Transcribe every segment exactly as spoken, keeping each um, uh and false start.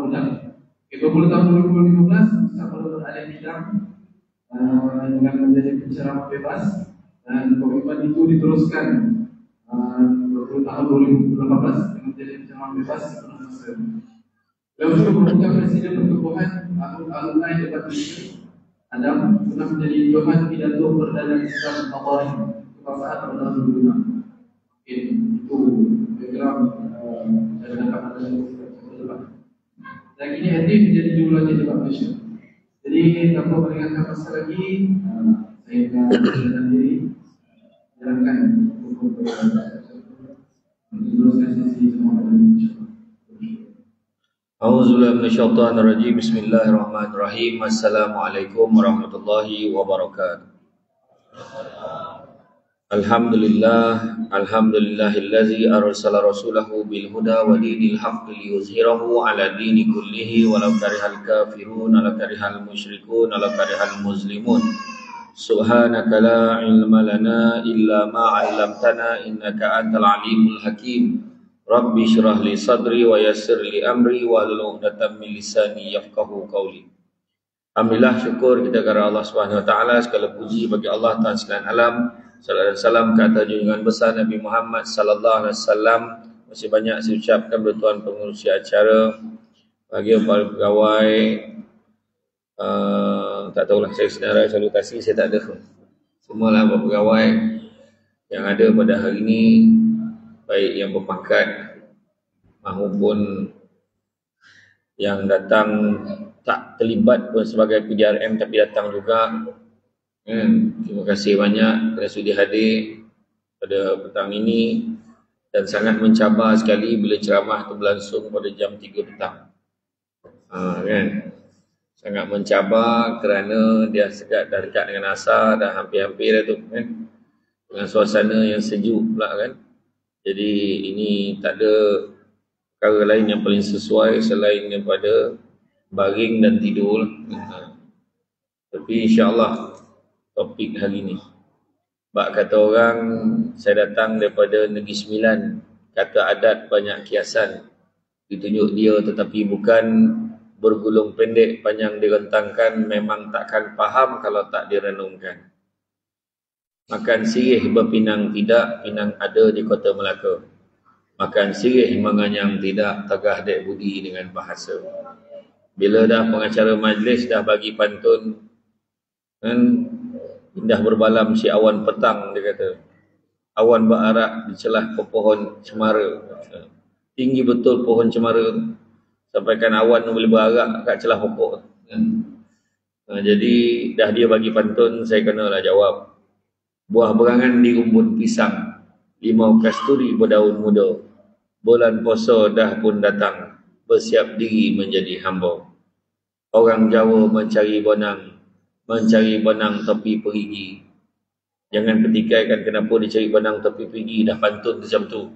muda. dua puluh tahun dua ribu lima belas Ustaz Fauzul Alim Bidang uh, dengan menjadi penceramah bebas, dan komitmen itu diteruskan uh, dua puluh tahun dua ribu delapan belas dengan menjadi penceramah bebas sepenuh masa. Beliau juga merupakan presiden pertubuhan alumni debat ini. Adam pernah menjadi Johan pidato perdana Islam Al-Qur'an kebangsaan pada tahun dua ribu enam. Itu background dari dapat ada debat. Dan ini aktif menjadi jumlahnya debat Malaysia. Jadi tanpa mengingatkan masa lagi, saya akan berjalan diri jalankan hukum meneruskan sesi semua orang insya-Allah. A'udzubillahi minasyaitonir rajim. Bismillahirrahmanirrahim. Assalamualaikum warahmatullahi wabarakatuh. Alhamdulillah, alhamdulillahillazi arsala rasulahu bil huda wa dinil haqqi liyuzhirahu ala dini kullihi walau karihal kafirun walau karihal musyrikun walau karihal muslimun. Subhanaka la ilma lana illa ma 'allamtana innaka antal alimul hakim. Rabbi syrah li sadri wa yassir li amri wa hlul 'uqdatam min lisani yafqahu qawli. Alhamdulillah, syukur kita kepada Allah Subhanahu wa taala, segala puji bagi Allah Tuhan sekalian alam. Salawat dan salam ke atas junjungan besar Nabi Muhammad sallallahu alaihi wasallam. Masih banyak saya ucapkan kepada tuan pengurusi acara, bagi para pegawai, uh, tak tahulah saya senarai salutasi saya tak ada. Semualah para pegawai yang ada pada hari ini, baik yang berpangkat maupun yang datang tak terlibat pun sebagai P D R M tapi datang juga. Hmm, terima kasih banyak kerana sudi hadir pada petang ini, dan sangat mencabar sekali bila ceramah itu berlangsung pada jam tiga petang. Ha, kan? Sangat mencabar kerana dia segat dah dekat dengan asar, dah hampir-hampir dah tu kan. Dengan suasana yang sejuk pula kan. Jadi ini tak ada perkara lain yang paling sesuai selain daripada baring dan tidur. Ha. Tapi insya-Allah topik hari ini, bak kata orang, saya datang daripada Negeri Sembilan, kata adat banyak kiasan, ditunjuk dia tetapi bukan bergulung pendek panjang direntangkan, memang takkan faham kalau tak direnungkan. Makan sirih berpinang tidak, pinang ada di Kota Melaka. Makan sirih menganyam tidak, tegah dek budi dengan bahasa. Bila dah pengacara majlis dah bagi pantun, kan, indah berbalam si awan petang, dia kata. Awan berarak di celah pohon cemara. Tinggi betul pohon cemara. Sampaikan awan boleh berarak kat celah pokok. Nah, jadi dah dia bagi pantun, saya kenalah jawab. Buah berangan di rumpun pisang, limau kasturi berdaun muda. Bulan puasa dah pun datang, bersiap diri menjadi hamba. Orang Jawa mencari bonang, mencari benang tepi perigi. Jangan petikaikan kenapa dicari benang tepi perigi, dah pantun macam tu.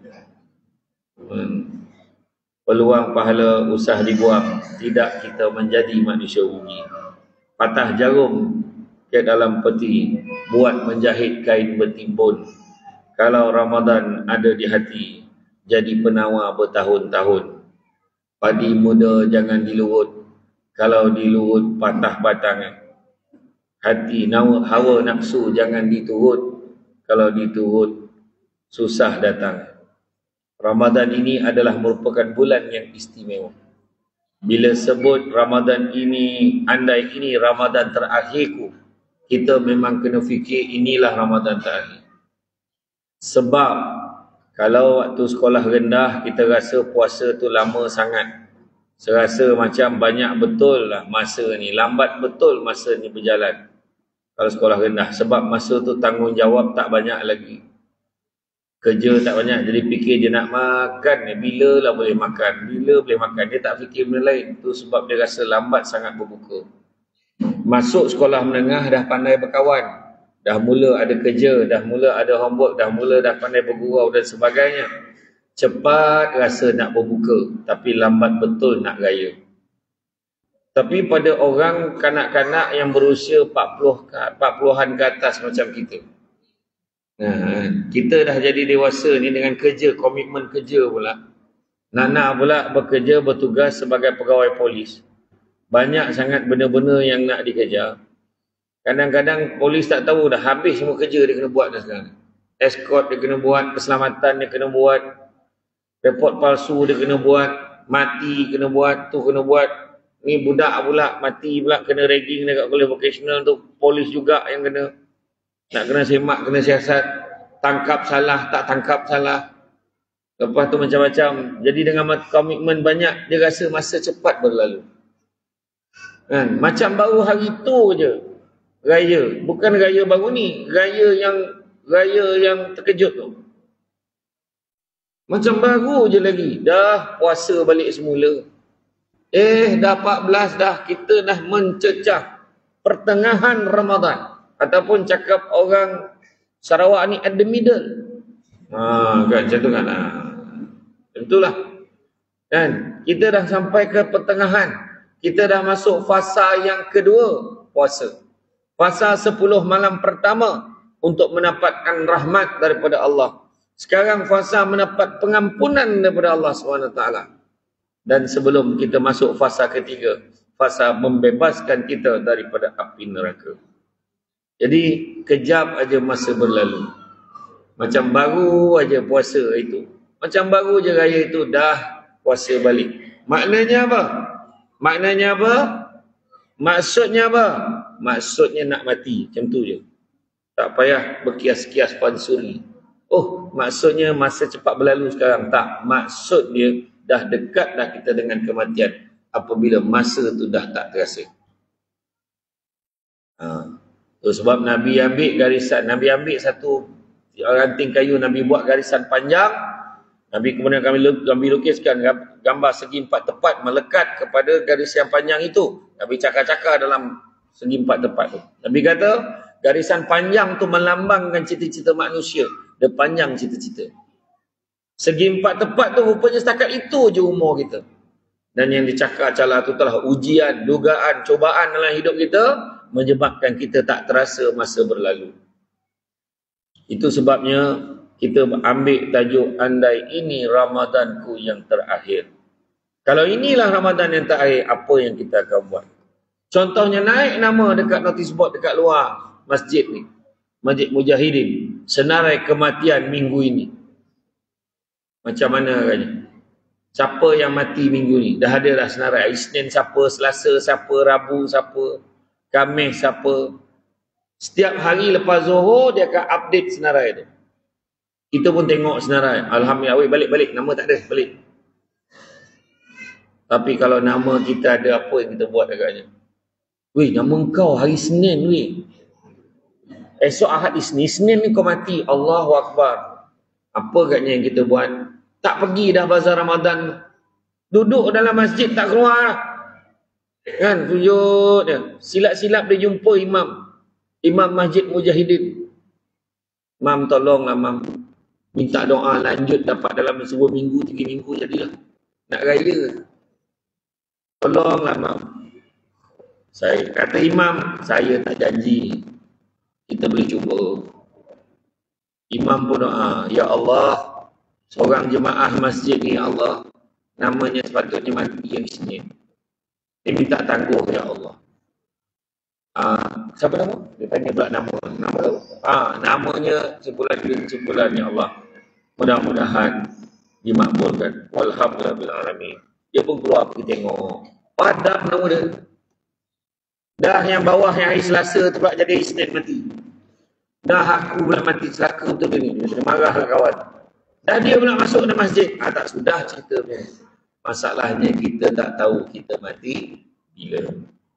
Hmm. Peluang pahala usah dibuang, tidak kita menjadi manusia rugi. Patah jarum ke dalam peti, buat menjahit kain bertimbun. Kalau Ramadan ada di hati, jadi penawar bertahun-tahun. Padi muda jangan dilurut, kalau dilurut patah batangan. Hati nawa, hawa nafsu jangan diturut, kalau diturut susah datang. Ramadan ini adalah merupakan bulan yang istimewa. Bila sebut Ramadan ini, andai ini Ramadan terakhirku, kita memang kena fikir inilah Ramadan terakhir. Sebab kalau waktu sekolah rendah kita rasa puasa tu lama sangat, serasa macam banyak betul lah masa ni, lambat betul masa ni berjalan. Kalau sekolah rendah, sebab masa tu tanggungjawab tak banyak lagi, kerja tak banyak, jadi fikir dia nak makan ni, bila lah boleh makan, bila boleh makan, dia tak fikir benda lain. Tu sebab dia rasa lambat sangat berbuka. Masuk sekolah menengah dah pandai berkawan, dah mula ada kerja, dah mula ada homework, dah mula dah pandai bergurau dan sebagainya. Cepat rasa nak berbuka, tapi lambat betul nak raya. Tapi pada orang kanak-kanak yang berusia empat puluhan ke atas macam kita, nah, kita dah jadi dewasa ni dengan kerja, komitmen kerja pula. Nana pula bekerja bertugas sebagai pegawai polis. Banyak sangat benda-benda yang nak dikejar. Kadang-kadang polis tak tahu dah habis semua kerja dia kena buat dah sekarang. Escort dia kena buat, keselamatan dia kena buat, report palsu dia kena buat, mati kena buat, tu kena buat. Ni budak pula mati pula kena ragging dekat kuliah vocational tu, polis juga yang kena. Nak kena semak, kena siasat, tangkap salah, tak tangkap salah. Lepas tu macam-macam. Jadi dengan komitmen banyak, dia rasa masa cepat berlalu. Kan? Macam baru hari tu je raya, bukan raya baru ni, raya yang raya yang terkejut tu. Macam baru je lagi, dah puasa balik semula. Eh, dah empat belas dah, kita dah mencecah pertengahan Ramadan. Ataupun cakap orang Sarawak ni at the middle. Ha, kan, macam tu kan. Ha. Itulah. Kan, kita dah sampai ke pertengahan. Kita dah masuk fasa yang kedua, puasa. Fasa sepuluh malam pertama untuk mendapatkan rahmat daripada Allah. Sekarang fasa mendapat pengampunan daripada Allah subhanahu wa taala. Dan sebelum kita masuk fasa ketiga, fasa membebaskan kita daripada api neraka. Jadi kejap aja masa berlalu. Macam baru aja puasa itu. Macam baru je raya itu dah puasa balik. Maknanya apa? Maknanya apa? Maksudnya apa? Maksudnya nak mati. Macam tu je. Tak payah berkias-kias pansuri. Oh, maksudnya masa cepat berlalu sekarang. Tak. Maksud dia dah dekat dah kita dengan kematian. Apabila masa tu dah tak terasa. Ha. Tu sebab Nabi ambil garisan. Nabi ambil satu ranting kayu. Nabi buat garisan panjang. Nabi kemudian kami, kami lukiskan gambar segi empat tepat melekat kepada garis yang panjang itu. Nabi cakar-cakar dalam segi empat tepat tu. Nabi kata, garisan panjang tu melambangkan cita-cita manusia. Dia panjang cita-cita. Segi empat tepat tu rupanya setakat itu je umur kita. Dan yang dicakar-cakar tu telah ujian, dugaan, cobaan dalam hidup kita menyebabkan kita tak terasa masa berlalu. Itu sebabnya kita ambil tajuk andai ini Ramadanku yang terakhir. Kalau inilah Ramadan yang terakhir, apa yang kita akan buat? Contohnya naik nama dekat notice board dekat luar masjid ni. Masjid Mujahidin. Senarai kematian minggu ini. Macam mana agaknya? Siapa yang mati minggu ni? Dah ada dah senarai. Isnin siapa, Selasa siapa, Rabu siapa, Khamis siapa. Setiap hari lepas Zuhur dia akan update senarai tu. Kita pun tengok senarai. Alhamdulillah, weh, balik-balik. Nama tak ada, balik. Tapi kalau nama kita ada, apa yang kita buat agaknya? Weh, nama kau hari Senin, weh. Esok Ahad Isnin, Isnin ni kau mati. Allahu Akbar. Apa agaknya yang kita buat? Tak pergi dah bazar Ramadan. Duduk dalam masjid tak keluar lah. Kan, sujud dia. Silap-silap dia jumpa imam. Imam Masjid Mujahidin. Mam, tolonglah mam. Minta doa lanjut dapat dalam sebuah minggu, tiga minggu jadilah. Nak raya. Tolonglah mam. Saya kata imam, saya tak janji. Kita boleh cuba. Imam pun doa, ya Allah, seorang jemaah masjid ni ya Allah, namanya sepatutnya mati yang Isnin. Dia minta tangguh ya Allah. Ah, siapa nama? Dia tanya pula nama. Nama tahu? Ah, namanya sebulan bin sebulan ya Allah. Mudah-mudahan dimakbulkan. Walhamdulillah bil alamin. Dia pun keluar pergi tengok. Padam nama dia. Dah yang bawah yang hari Selasa tu pula jadi Isnin mati. Dah aku pula mati celaka untuk dia ni. Dia sudah marah lah kawan. Dah dia pula masuk dalam masjid. Ah, tak sudah cerita dia. Masalahnya kita tak tahu kita mati bila.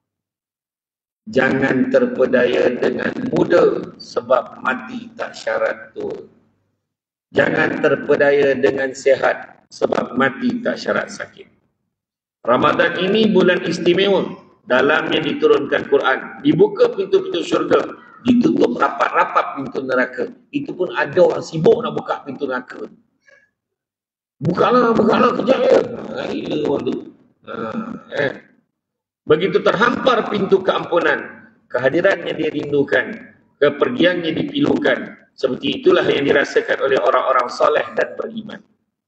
Jangan terpedaya dengan muda sebab mati tak syarat tu. Jangan terpedaya dengan sehat sebab mati tak syarat sakit. Ramadan ini bulan istimewa. Dalamnya diturunkan Quran. Dibuka pintu-pintu syurga. Ditutup rapat-rapat pintu neraka. Itu pun ada orang sibuk nak buka pintu neraka. Bukalah, bukalah kejap ya. Ha, gila orang tu. Ha, eh. Begitu terhampar pintu keampunan, kehadirannya dirindukan, kepergiannya dipilukan. Seperti itulah yang dirasakan oleh orang-orang soleh dan beriman.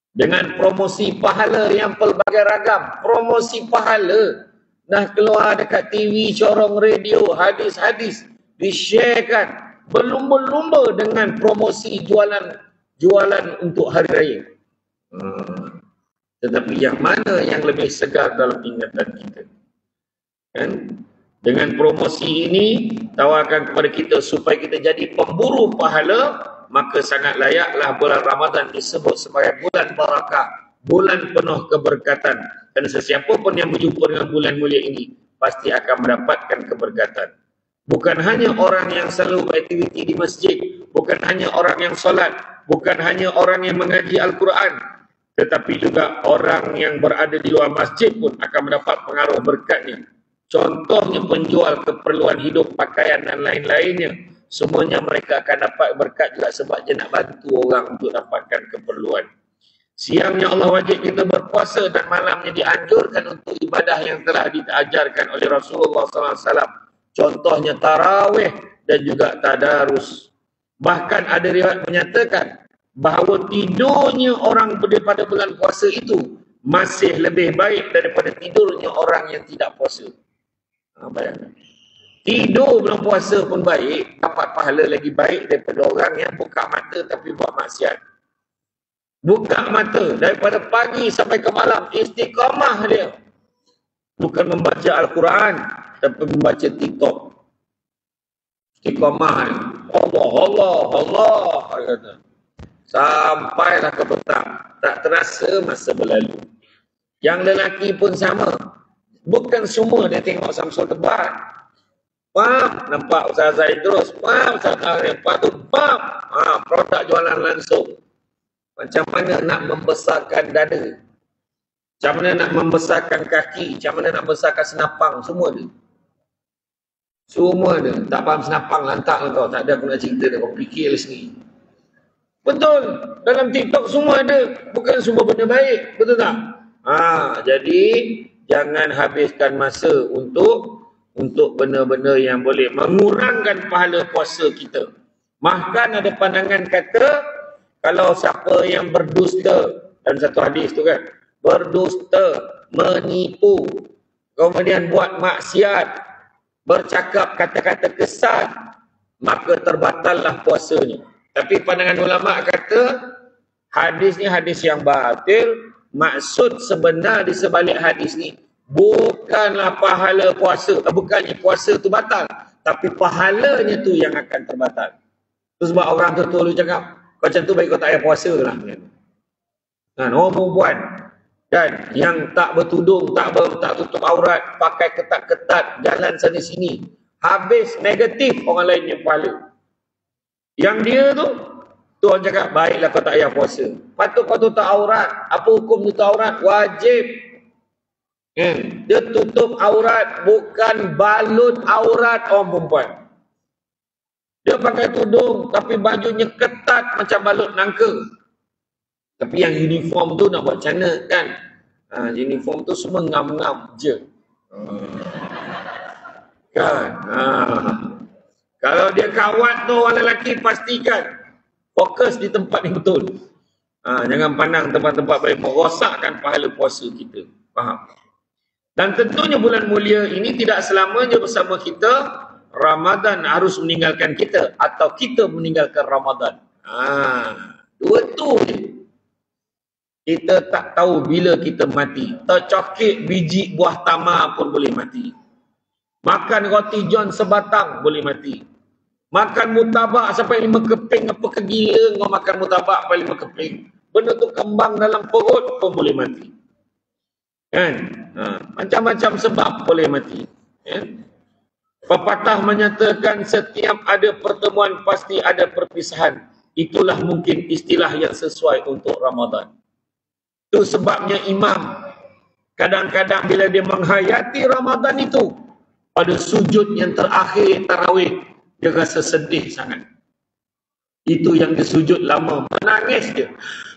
dengan promosi pahala yang pelbagai ragam. Promosi pahala dah keluar dekat T V, corong radio, hadis-hadis di-sharekan berlumba-lumba dengan promosi jualan jualan untuk hari raya. Hmm. Tetapi yang mana yang lebih segar dalam ingatan kita? Kan? Dengan promosi ini tawarkan kepada kita supaya kita jadi pemburu pahala, maka sangat layaklah bulan Ramadan disebut sebagai bulan barakah, bulan penuh keberkatan. Dan sesiapa pun yang berjumpa dengan bulan mulia ini pasti akan mendapatkan keberkatan. Bukan hanya orang yang selalu beraktiviti di masjid, bukan hanya orang yang solat, bukan hanya orang yang mengaji Al-Quran, tetapi juga orang yang berada di luar masjid pun akan mendapat pengaruh berkatnya. Contohnya penjual keperluan hidup, pakaian dan lain-lainnya. Semuanya mereka akan dapat berkat juga sebab dia nak bantu orang untuk dapatkan keperluan. Siangnya Allah wajib kita berpuasa dan malamnya dianjurkan untuk ibadah yang telah diajarkan oleh Rasulullah sallallahu alaihi wasallam. Contohnya tarawih dan juga tadarus. Bahkan ada riwayat menyatakan bahawa tidurnya orang pada bulan puasa itu masih lebih baik daripada tidurnya orang yang tidak puasa. Ha, bayangkan. Tidur bulan puasa pun baik, dapat pahala lagi baik daripada orang yang buka mata tapi buat maksiat. Buka mata daripada pagi sampai ke malam, istiqamah dia. Bukan membaca Al-Quran, tapi membaca TikTok. Istiqamah. Allah, Allah, Allah. Sampailah ke petang. Tak terasa masa berlalu. Yang lelaki pun sama. Bukan semua dia tengok Samsul Tebat. Pam, nampak Ustaz Zaid terus. Pam, Ustaz Zaid. Lepas tu, pam. Ha, produk jualan langsung. Macam mana nak membesarkan dada. Macam mana nak membesarkan kaki. Macam mana nak membesarkan senapang. Semua ada. Semua ada. Tak faham senapang, lantak lah kau. Tak ada aku nak cerita dia. Kau fikir lah sendiri. Betul. Dalam TikTok semua ada. Bukan semua benda baik. Betul tak? Ha, jadi, jangan habiskan masa untuk untuk benda-benda yang boleh mengurangkan pahala puasa kita. Bahkan ada pandangan kata, kalau siapa yang berdusta, dalam satu hadis tu kan, berdusta, menipu, kemudian buat maksiat, bercakap kata-kata kesat, maka terbatallah puasanya. Tapi pandangan ulama kata, hadis ni hadis yang batil. Maksud sebenar di sebalik hadis ni, bukanlah pahala puasa, bukannya puasa tu batal, tapi pahalanya tu yang akan terbatal. Tu sebab orang tu tu cakap, kau macam tu baik kau tak payah puasa lah. Kan, orang perempuan kan, yang tak bertudung, tak ber, tak tutup aurat, pakai ketat-ketat, jalan sana sini, habis negatif orang lain yang pahala. Yang dia tu, tu orang cakap, baiklah kau tak payah puasa. Patut kau tutup aurat. Apa hukum tutup aurat? Wajib. Hmm. Dia tutup aurat, bukan balut aurat orang perempuan. Dia pakai tudung, tapi bajunya ketat macam balut nangka. Tapi yang uniform tu nak buat macam mana kan? Ha, uniform tu semua ngam-ngam je. Hmm. Kan? Ha. Kalau dia kawat tu orang lelaki, pastikan fokus di tempat yang betul. Ha, jangan pandang tempat-tempat boleh merosakkan pahala puasa kita. Faham? Dan tentunya bulan mulia ini tidak selamanya bersama kita. Ramadan harus meninggalkan kita atau kita meninggalkan Ramadan. Ha, dua tu je. Kita tak tahu bila kita mati. Tercokik biji buah tamar pun boleh mati. Makan roti john sebatang boleh mati. Makan mutabak sampai lima keping, apa kegila kau makan mutabak sampai lima keping. Benda tu kembang dalam perut pun boleh mati. Kan? Ha, macam-macam sebab boleh mati. Ya? Pepatah menyatakan setiap ada pertemuan pasti ada perpisahan. Itulah mungkin istilah yang sesuai untuk Ramadan. Itu sebabnya imam kadang-kadang bila dia menghayati Ramadan itu, pada sujud yang terakhir tarawih, dia rasa sedih sangat. Itu yang dia sujud lama. Menangis dia.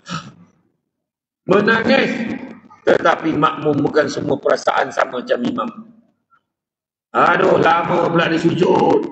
Menangis. Tetapi makmum bukan semua perasaan sama macam imam. Aduh, lama pula dia sujud.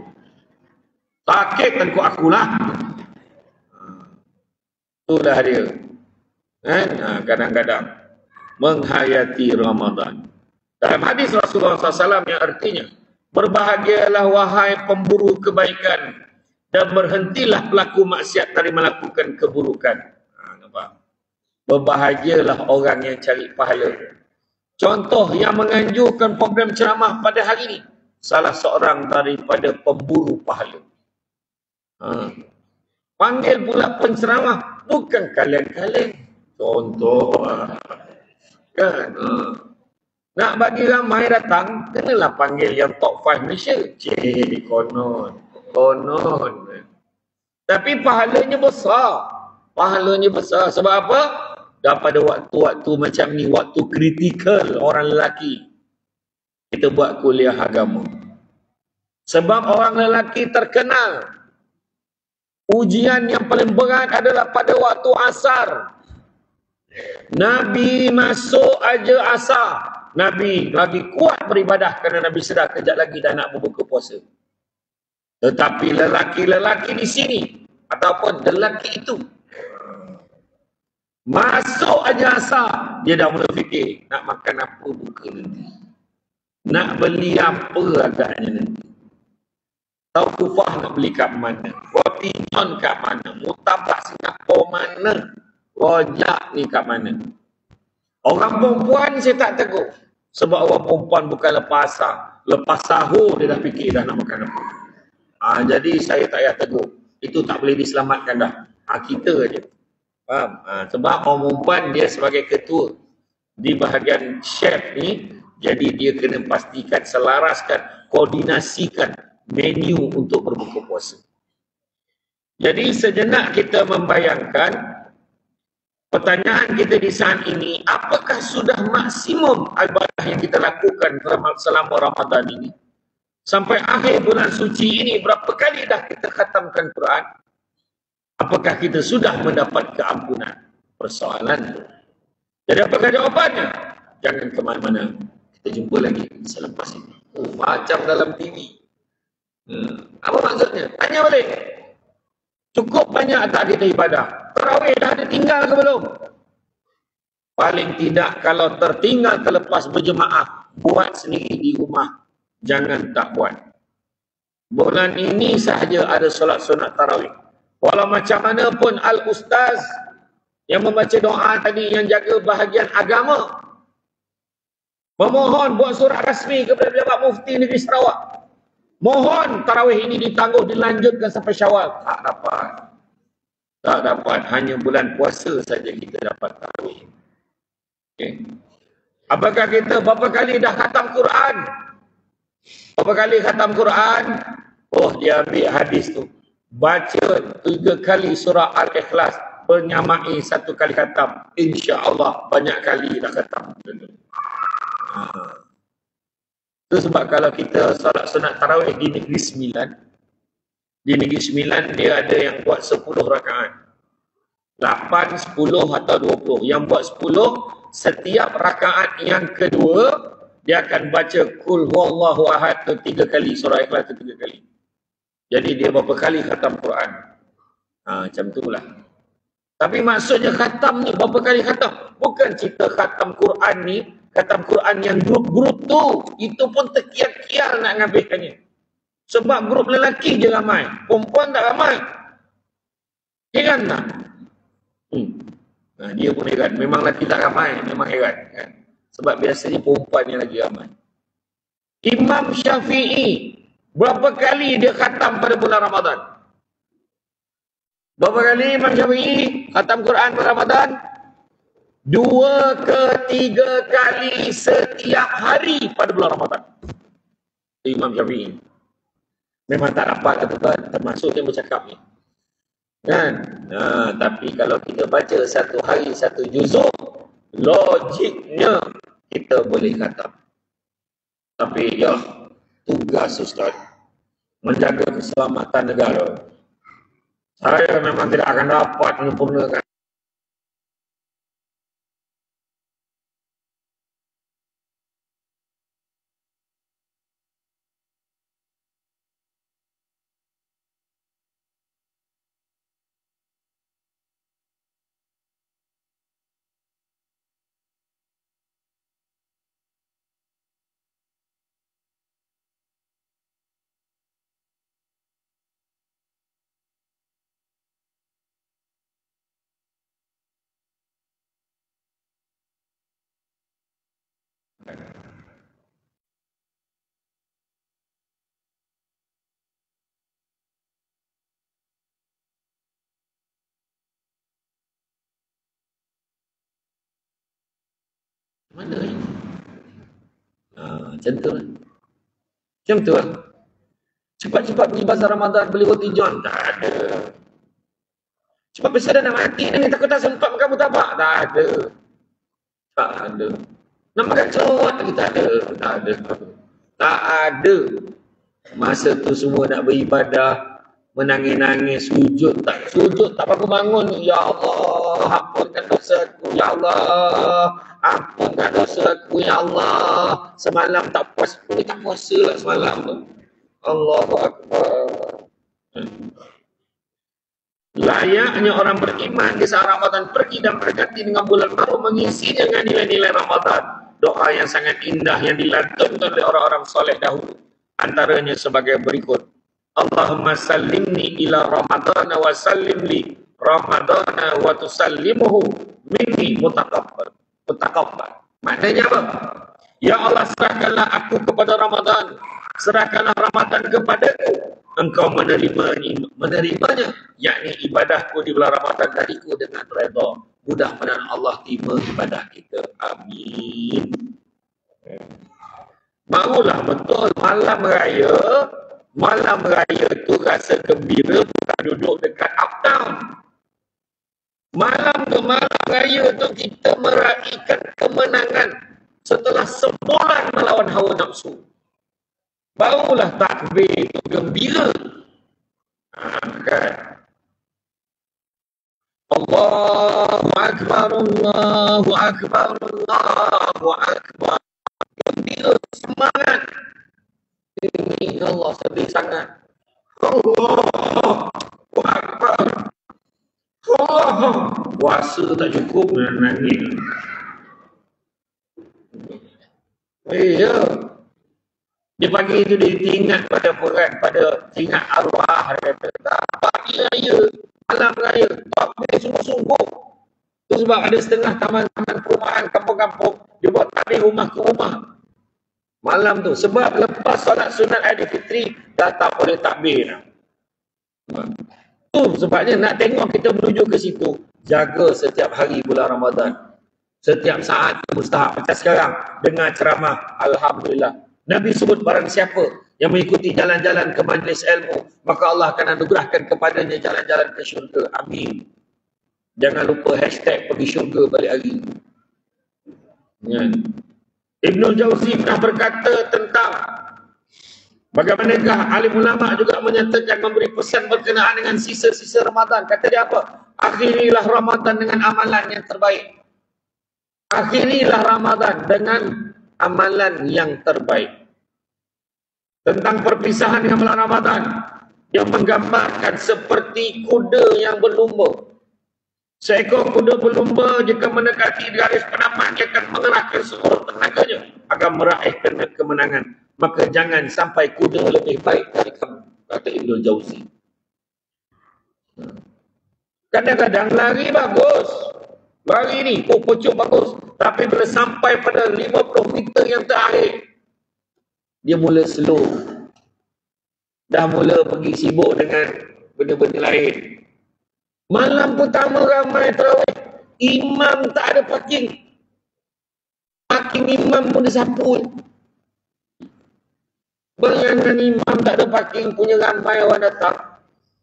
Sakit kan kau akulah. Itulah dia. Kan? Ha, kadang-kadang menghayati Ramadan. Dalam hadis Rasulullah sallallahu alaihi wasallam yang artinya, berbahagialah wahai pemburu kebaikan dan berhentilah pelaku maksiat dari melakukan keburukan. Ha, nampak? Berbahagialah orang yang cari pahala. Contoh yang menganjurkan program ceramah pada hari ini, salah seorang daripada pemburu pahala. Ha. Panggil pula penceramah, bukan kaleng-kaleng. Contoh. Kan? Ha. Nak bagi ramai datang, kenalah panggil yang top lima Malaysia. Cik, konon. Konon. Tapi pahalanya besar. Pahalanya besar. Sebab apa? Dan pada waktu-waktu macam ni, waktu kritikal orang lelaki, kita buat kuliah agama. Sebab orang lelaki terkenal, ujian yang paling berat adalah pada waktu asar. Nabi masuk aja asar, Nabi lagi kuat beribadah kerana Nabi sedar kejap lagi dah nak berbuka puasa. Tetapi lelaki-lelaki di sini, ataupun lelaki itu, masuk aja asar, dia dah mula fikir, nak makan apa buka nanti, nak beli apa agaknya nanti, tahu kufah nak beli kat mana, roti john kat mana, mutabak Singapura mana, rojak ni kat mana. Orang perempuan saya tak tegur, sebab orang perempuan bukan lepas asar, lepas sahur dia dah fikir dah nak makan apa. Ha, jadi saya tak payah tegur, itu tak boleh diselamatkan dah. Ha, kita aja. Faham? Ha, sebab orang perempuan dia sebagai ketua di bahagian chef ni, jadi dia kena pastikan, selaraskan, koordinasikan menu untuk berbuka puasa. Jadi sejenak kita membayangkan, pertanyaan kita di saat ini, apakah sudah maksimum ibadah yang kita lakukan selama Ramadan ini? Sampai akhir bulan suci ini, berapa kali dah kita khatamkan Quran? Apakah kita sudah mendapat keampunan? Persoalan. Jadi apakah jawapannya? Jangan ke mana-mana. Kita jumpa lagi selepas ini. Oh, macam dalam T V. Hmm. Apa maksudnya? Tanya balik. Cukup banyak tak kita ibadah? Tarawih dah ada tinggal ke belum? Paling tidak kalau tertinggal terlepas berjemaah, buat sendiri di rumah. Jangan tak buat. Bulan ini sahaja ada solat sunat tarawih. Walau macam mana pun Al-Ustaz yang membaca doa tadi, yang jaga bahagian agama, memohon buat surat rasmi kepada Pejabat Mufti Negeri Sarawak. Mohon tarawih ini ditangguh, dilanjutkan sampai Syawal. Tak dapat. Tak dapat. Hanya bulan puasa saja kita dapat tarawih. Okay. Apakah kita berapa kali dah khatam Quran? Berapa kali khatam Quran? Oh, dia ambil hadis tu. Baca tiga kali surah Al-Ikhlas, menyamai satu kali khatam. InsyaAllah banyak kali dah khatam. Ha. Itu sebab kalau kita solat sunat tarawih di Negeri Sembilan, di Negeri Sembilan dia ada yang buat sepuluh rakaat. lapan, sepuluh atau dua puluh. Yang buat sepuluh, setiap rakaat yang kedua, dia akan baca Qul huwallahu ahad tu tiga kali, surah Ikhlas tu tiga kali. Jadi dia berapa kali khatam Quran? Ha, macam itulah. Tapi maksudnya khatam ni berapa kali khatam? Bukan cerita khatam Quran ni, khatam Quran yang grup-grup tu, itu pun terkial-kial nak ngabihkannya. Sebab grup lelaki je ramai, perempuan tak ramai. Heran tak? Hmm. Nah, dia pun heran. Memang lelaki tak ramai, memang heran. Kan? Sebab biasanya perempuan yang lagi ramai. Imam Syafi'i, berapa kali dia khatam pada bulan Ramadan? Berapa kali Imam Syafi'i khatam Quran pada Ramadan? Dua ke tiga kali setiap hari pada bulan Ramadan. Imam Syafi'i. Memang tak dapat kata, termasuk yang bercakap ni. Kan? Nah, tapi kalau kita baca satu hari satu juzuk, logiknya kita boleh khatam. Tapi ya, tugas Ustaz menjaga keselamatan negara. Saya memang tidak akan dapat menyempurnakan Mana ni? Ha, macam tu lah. Macam tu lah. Cepat-cepat pergi bazar Ramadan beli roti john. Tak ada. Cepat besar dah nak mati. Ni takut tak sempat makan mutabak. Tak ada. Tak ada. Nak makan celawat lagi tak ada. Tak ada. Tak ada. Masa tu semua nak beribadah. Menangis-nangis, sujud tak sujud tak apa bangun. Ya Allah, ampunkan dosaku. Ya Allah, ampunkan dosaku. Ya Allah, semalam tak puas, boleh tak puasa lah semalam tu. Allahu Akbar. Layaknya orang beriman di saat Ramadan pergi dan berganti dengan bulan baru mengisi dengan nilai-nilai Ramadan. Doa yang sangat indah yang dilantunkan oleh orang-orang soleh dahulu. Antaranya sebagai berikut. Allahumma sallimni ila Ramadana wa sallimli Ramadana wa tusallimuhu minni mutaqabbal. Mutaqabbal. Maknanya apa? Ya Allah, serahkanlah aku kepada Ramadan. Serahkanlah Ramadan kepadaku. Engkau menerimanya, menerimanya, yakni ibadahku di bulan Ramadan dariku dengan redha. Mudah-mudahan Allah terima ibadah kita. Amin. Barulah betul malam raya. Malam raya tu rasa gembira bukan duduk dekat uptown. Malam ke malam raya tu kita meraihkan kemenangan setelah sebulan melawan hawa nafsu. Barulah takbir itu gembira. Ha, kan? Allahu Akbar, Allahu Akbar, Allahu Akbar. Gembira, semangat. Ini Allah sedih sangat. Allah Akbar. Allah. Puasa tak cukup nangis. Iya. Di pagi itu dia ingat pada peran, pada ingat arwah. Dia kata, pagi raya, malam raya, takbir sungguh-sungguh. Itu sebab ada setengah taman-taman perumahan, kampung-kampung, dia buat takbir rumah ke rumah. Malam tu. Sebab lepas solat sunat Aidilfitri, dah tak boleh takbir. Tu sebabnya nak tengok kita menuju ke situ. Jaga setiap hari bulan Ramadan. Setiap saat mustahab. Macam sekarang, dengar ceramah. Alhamdulillah. Nabi sebut barang siapa yang mengikuti jalan-jalan ke majlis ilmu, maka Allah akan anugerahkan kepadanya jalan-jalan ke syurga. Amin. Jangan lupa hashtag pergi syurga balik hari. Ya. Ibnul Jauzi pernah berkata tentang bagaimanakah alim ulama juga menyatakan memberi pesan berkenaan dengan sisa-sisa Ramadan. Kata dia apa? Akhirilah Ramadan dengan amalan yang terbaik. Akhirilah Ramadan dengan amalan yang terbaik. Tentang perpisahan dengan bulan Ramadan yang menggambarkan seperti kuda yang berlumba. Seekor kuda berlumba jika mendekati garis penamat, dia akan mengerahkan seluruh tenaganya agar meraih kemenangan. Maka jangan sampai kuda lebih baik dari kamu, kata Ibnul Jauzi. Kadang-kadang lari bagus, lari ni, oh pucuk bagus, tapi bila sampai pada lima puluh meter yang terakhir, dia mula slow. Dah mula pergi sibuk dengan benda-benda lain. Malam pertama ramai terawih, imam tak ada parking. Parking imam pun disapu. Bayangkan imam tak ada parking, punya ramai orang datang.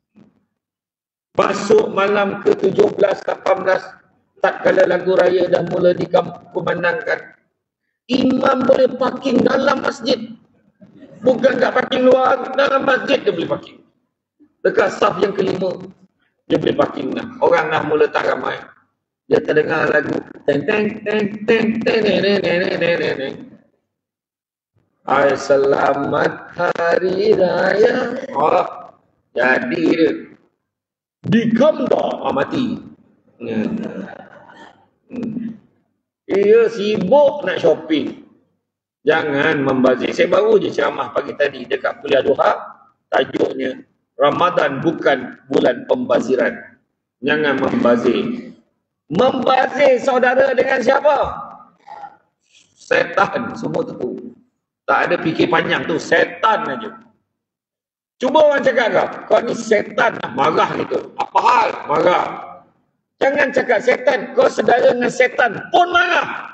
Masuk malam ke tujuh belas, lapan belas, tak kala lagu raya dah mula dikumandangkan. Imam boleh parking dalam masjid. Bukan kat parking luar, dalam masjid dia boleh parking. Dekat saf yang kelima. Dia boleh parking dah. Orang dah mula tak ramai. Dia terdengar lagu. Teng teng teng teng teng teng teng teng teng. Hai selamat hari raya. Oh, jadi dia. Di Kamda ah, mati. Ia sibuk nak shopping. Jangan membazir. Saya baru je ceramah pagi tadi dekat Kuliah Duha. Tajuknya Ramadan bukan bulan pembaziran. Jangan membazir. Membazir saudara dengan siapa? Setan, semua tipu. Tak ada fikir panjang tu, setan aja. Cuba orang cakap kau, kau ni setan, marah gitu. Apa hal? Marah. Jangan cakap setan, kau sedara dengan setan pun marah.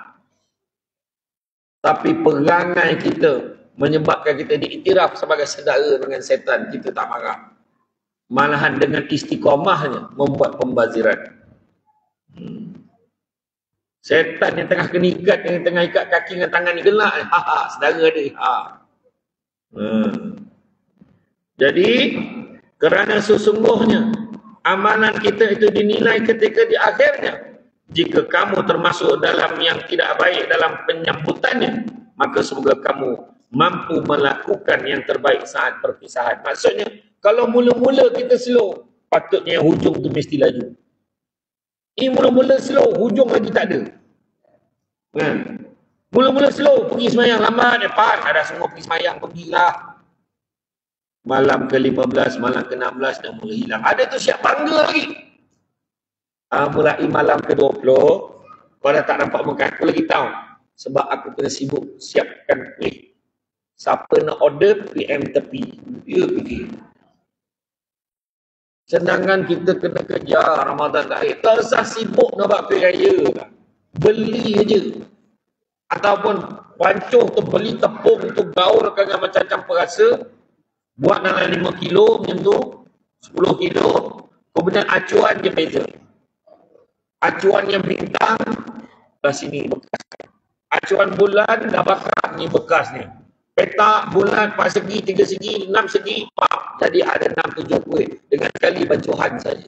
Tapi perangai kita menyebabkan kita diiktiraf sebagai saudara dengan setan, kita tak marah. Malahan dengan istiqamahnya membuat pembaziran. Hmm. Setan yang tengah kena ikat, yang tengah ikat kaki dengan tangan ni gelak, ha ha, saudara dia. Ha. Hmm. Jadi kerana sesungguhnya amalan kita itu dinilai ketika di akhirnya. Jika kamu termasuk dalam yang tidak baik dalam penyambutannya, maka semoga kamu mampu melakukan yang terbaik saat perpisahan. Maksudnya, kalau mula-mula kita slow, patutnya hujung tu mesti laju. Ini mula-mula slow, hujung lagi tak ada. Kan? Mula-mula slow, pergi semayang lambat, depan ada semua pergi semayang, pergilah. Malam ke lima belas, malam ke enam belas dah mula hilang. Ada tu siap bangga lagi. Uh, mulai malam ke dua puluh, kau dah tak nampak muka aku lagi tahu. Sebab aku kena sibuk siapkan kuih. Siapa nak order, P M tepi. Dia fikir. Sedangkan kita kena kejar Ramadan terakhir. Tak usah sibuk nak buat kuih raya. Beli aja. Ataupun pancuh tu beli tepung tu gaulkan dengan macam-macam perasa. Buat dalam lima kilo macam tu. sepuluh kilo. Kemudian acuan je beza. Acuan yang bintang, dah sini bekas. Acuan bulan, dah bakar, ni bekas ni. Petak, bulan, empat segi, tiga segi, enam segi, pap. Jadi ada enam tujuh kuih. Dengan sekali bancuhan saja.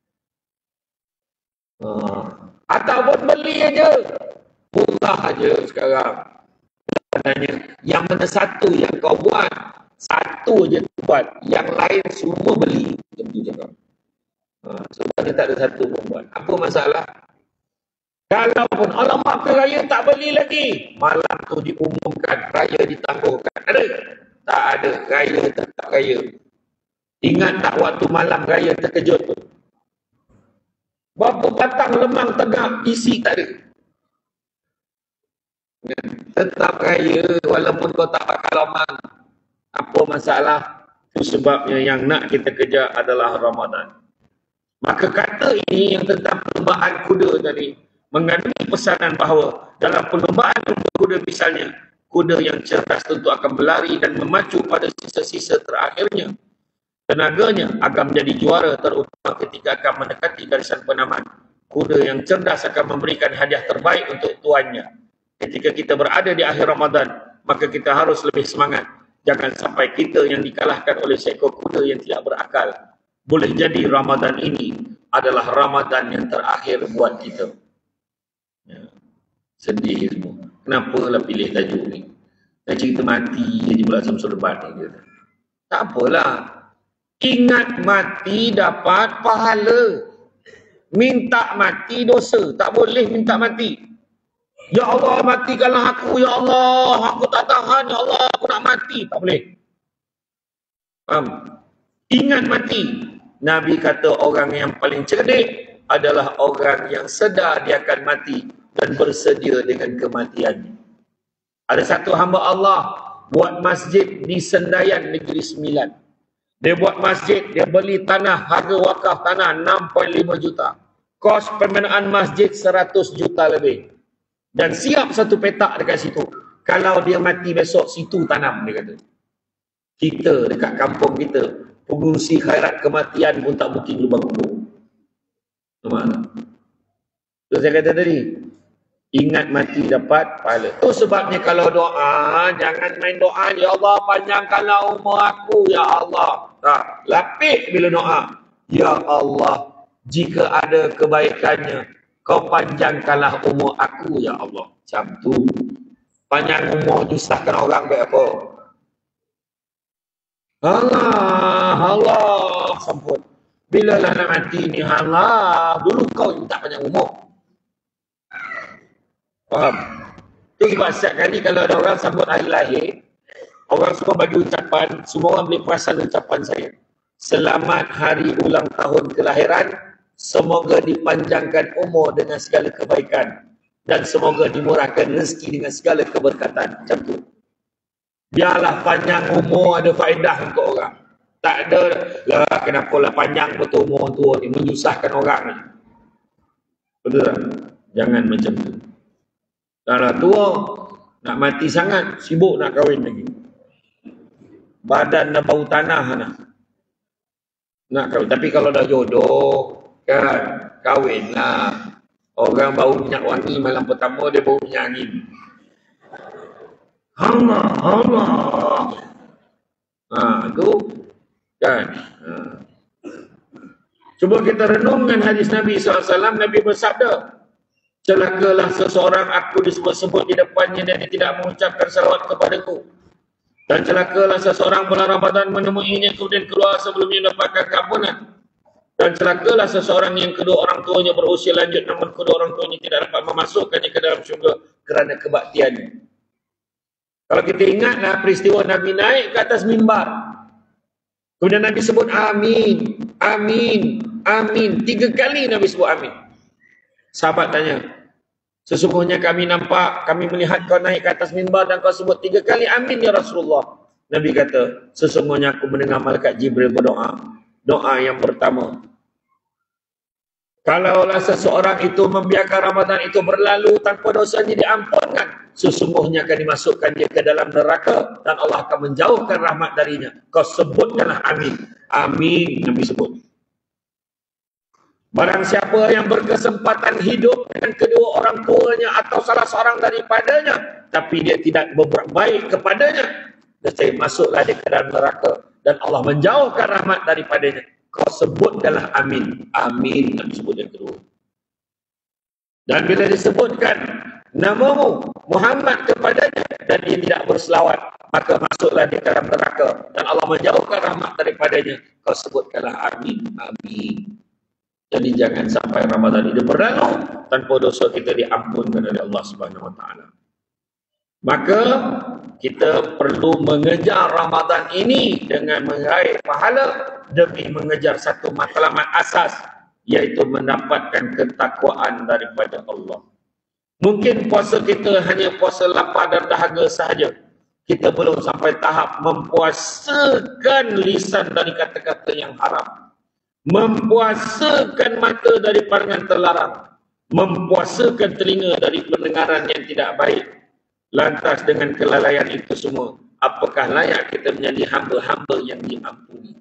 Ha. Ataupun beli aja. Murah aja sekarang. Katanya, yang mana satu yang kau buat, satu je buat. Yang lain semua beli. Macam tu cakap. Ha, sebenarnya tak ada satu pun buat. Apa masalah? Kalaupun alamak ke raya tak beli lagi, malam tu diumumkan raya ditangguhkan. Ada? Tak ada. Raya tetap raya. Ingat tak waktu malam raya terkejut tu? Berapa batang lemang tegak isi tak ada. Tetap raya walaupun kau tak pakai lemang. Apa masalah? Itu sebabnya yang nak kita kejar adalah Ramadan. Maka kata ini yang tentang perlombaan kuda tadi mengandungi pesanan bahawa dalam perlombaan lumba kuda misalnya, kuda yang cerdas tentu akan berlari dan memacu pada sisa-sisa terakhirnya. Tenaganya akan menjadi juara terutama ketika akan mendekati garisan penamat. Kuda yang cerdas akan memberikan hadiah terbaik untuk tuannya. Ketika kita berada di akhir Ramadan, maka kita harus lebih semangat. Jangan sampai kita yang dikalahkan oleh seekor kuda yang tidak berakal. Boleh jadi Ramadan ini adalah Ramadan yang terakhir buat kita. Ya. Sedih semua. Kenapa lah pilih tajuk ni? Nak cerita mati je pula Samsul Debat ni. Tak apalah. Ingat mati dapat pahala. Minta mati dosa. Tak boleh minta mati. Ya Allah matikanlah aku. Ya Allah aku tak tahan. Ya Allah aku nak mati. Tak boleh. Faham? Ingat mati. Nabi kata orang yang paling cerdik adalah orang yang sedar dia akan mati dan bersedia dengan kematian. Ada satu hamba Allah buat masjid di Sendayan Negeri Sembilan. Dia buat masjid, dia beli tanah, harga wakaf tanah enam perpuluhan lima juta. Kos pembinaan masjid seratus juta lebih. Dan siap satu petak dekat situ. Kalau dia mati besok, situ tanam, dia kata. Kita dekat kampung kita, pengungsi khairat kematian pun tak mungkin lubang kubur. Nampak? Terus saya kata tadi, ingat mati dapat pahala. Itu sebabnya kalau doa, jangan main doa, Ya Allah panjangkanlah umur aku, Ya Allah. Tak, lapik bila doa. Ya Allah, jika ada kebaikannya, kau panjangkanlah umur aku, Ya Allah. Macam tu. Panjang umur nyusahkan orang baik apa? Allah, Allah, sampun. Bila lah nak mati ni, Allah, dulu kau minta panjang umur. Faham? Itu sebab setiap kali kalau ada orang sambut hari lahir, orang semua bagi ucapan, semua orang boleh perasan ucapan saya. Selamat hari ulang tahun kelahiran, semoga dipanjangkan umur dengan segala kebaikan. dan semoga dimurahkan rezeki dengan segala keberkatan. Macam tu. Biarlah panjang umur ada faedah untuk orang. Tak ada lah kenapa lah panjang betul umur tua ni menyusahkan orang ni. Betul tak? Jangan macam tu. Kalau tua nak mati sangat, sibuk nak kahwin lagi. Badan dah bau tanah nak. Nak kahwin. Tapi kalau dah jodoh kan, kahwin lah. Orang bau minyak wangi malam pertama dia bau minyak angin. Allah, Allah. Ha, tu kan. Ha. Cuba kita renungkan hadis Nabi sallallahu alaihi wasallam. Nabi bersabda, celakalah seseorang aku disebut-sebut di depannya dan dia tidak mengucapkan salawat kepadaku. Dan celakalah seseorang bulan Ramadan menemuinya kemudian keluar sebelumnya mendapatkan keampunan. Dan celakalah seseorang yang kedua orang tuanya berusia lanjut namun kedua orang tuanya tidak dapat memasukkannya ke dalam syurga kerana kebaktiannya. Kalau kita ingatlah peristiwa Nabi naik ke atas mimbar. Kemudian Nabi sebut amin, amin, amin. Tiga kali Nabi sebut amin. Sahabat tanya, sesungguhnya kami nampak, kami melihat kau naik ke atas mimbar dan kau sebut tiga kali amin ya Rasulullah. Nabi kata, sesungguhnya aku mendengar malaikat Jibril berdoa. Doa yang pertama, kalaulah seseorang itu membiarkan Ramadan itu berlalu tanpa dosanya diampunkan, sesungguhnya akan dimasukkan dia ke dalam neraka dan Allah akan menjauhkan rahmat darinya. Kau sebutkanlah amin. Amin Nabi sebut. Barang siapa yang berkesempatan hidup dengan kedua orang tuanya atau salah seorang daripadanya, tapi dia tidak berbuat baik kepadanya, dia masuklah dia ke dalam neraka dan Allah menjauhkan rahmat daripadanya. Kau sebutkanlah amin. Amin Nabi sebut yang kedua. Dan bila disebutkan namamu Muhammad kepadanya dan dia tidak berselawat, maka masuklah dia ke dalam neraka dan Allah menjauhkan rahmat daripadanya. Kau sebutkanlah amin. Amin. Jadi jangan sampai Ramadan ini berlalu tanpa dosa kita diampunkan oleh Allah Subhanahu Wa Taala. Maka kita perlu mengejar Ramadan ini dengan meraih pahala demi mengejar satu matlamat asas, iaitu mendapatkan ketakwaan daripada Allah. Mungkin puasa kita hanya puasa lapar dan dahaga sahaja. Kita belum sampai tahap mempuasakan lisan dari kata-kata yang haram, mempuasakan mata dari pandangan terlarang, mempuasakan telinga dari pendengaran yang tidak baik. Lantas dengan kelalaian itu semua, apakah layak kita menjadi hamba-hamba yang diampuni?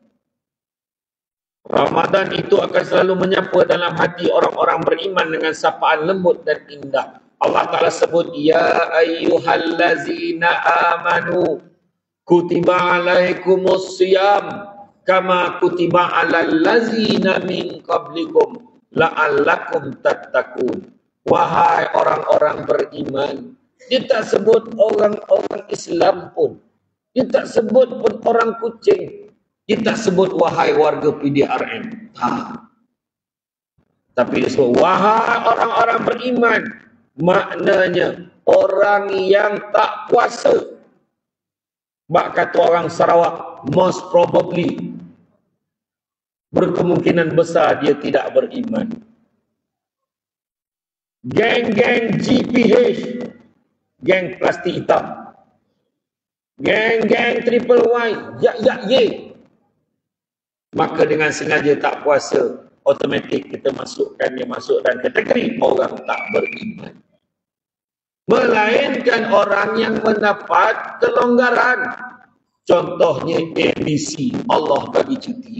Ramadan itu akan selalu menyapa dalam hati orang-orang beriman dengan sapaan lembut dan indah. Allah Ta'ala sebut, ya ayyuhallazina amanu kutiba alaikumus siyam kama kutiba alal lazina min qablikum la'allakum tattaqun. Wahai orang-orang beriman. Dia tak sebut orang-orang Islam pun. Dia tak sebut pun orang kucing. Dia tak sebut wahai warga P D R M. Ha. Tapi dia sebut wahai orang-orang beriman. Maknanya orang yang tak puasa. Bak kata orang Sarawak, most probably, berkemungkinan besar dia tidak beriman. Geng-geng G P H, geng plastik hitam, geng-geng triple Y, yak yak ye, maka dengan sengaja tak puasa, automatik kita masukkan dia masuk dalam kategori orang tak beriman. Melainkan orang yang mendapat kelonggaran. Contohnya A B C, Allah bagi cuti.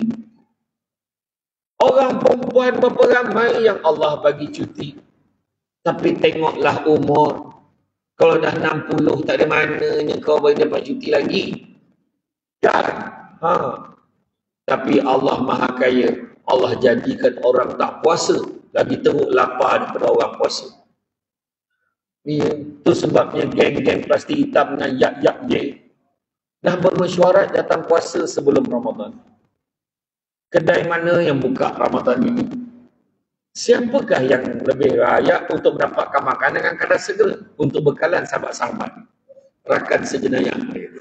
Orang perempuan berapa ramai yang Allah bagi cuti. Tapi tengoklah umur. Kalau dah enam puluh tak ada mananya kau boleh dapat cuti lagi. Kan? Ha. Tapi Allah Maha Kaya. Allah jadikan orang tak puasa lagi teruk lapar daripada orang puasa. Itu sebabnya geng-geng plastik hitam dengan yak-yak je dah bermesyuarat datang puasa sebelum Ramadan. Kedai mana yang buka Ramadan ini? Siapakah yang lebih layak untuk mendapatkan makanan dengan kadar segera untuk bekalan sahabat-sahabat? Rakan sejenayah.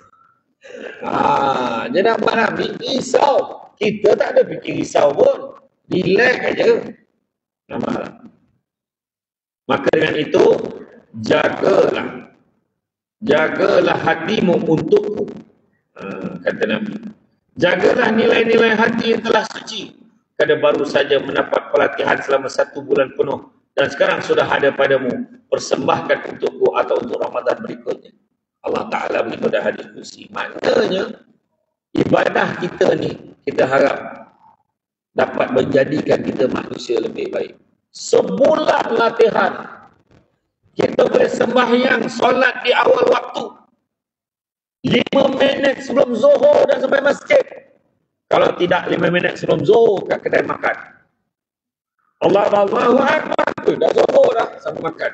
Ah, dia nak buat lah, risau. Kita tak ada fikir risau pun. Relax aja. Nampak. Maka dengan itu, jagalah. Jagalah hatimu untukku. Ha, kata Nabi. Jagalah nilai-nilai hati yang telah suci. Kerana baru saja mendapat pelatihan selama satu bulan penuh. Dan sekarang sudah ada padamu. Persembahkan untukku atau untuk Ramadan berikutnya. Allah Ta'ala begitu pada hadis kursi. Maknanya, ibadah kita ni, kita harap dapat menjadikan kita manusia lebih baik. Sebulan latihan. Kita boleh sembahyang, solat di awal waktu. Lima minit sebelum zuhur dan sampai masjid. Kalau tidak, lima minit sebelum zuhur kat kedai makan. Allah Allahu Akbar. Dah zuhur dah sampai makan.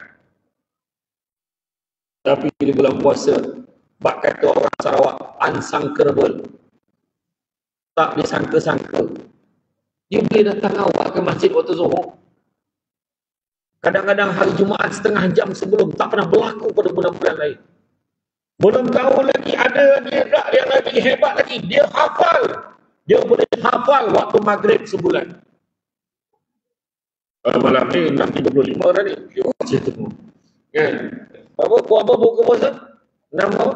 Tapi di bulan puasa, bak kata orang Sarawak, unsangkerable. Tak disangka-sangka. Dia boleh datang awal ke masjid waktu zuhur. Kadang-kadang hari Jumaat setengah jam sebelum. Tak pernah berlaku pada bulan-bulan lain. Belum tahu lagi, ada lagi yang lagi hebat lagi. Dia hafal. Dia boleh hafal waktu maghrib sebulan. Kalau malam ni enam tiga puluh lima dah ni. Dia baca tu. Kan? Apa? Apa buka puasa? enam apa?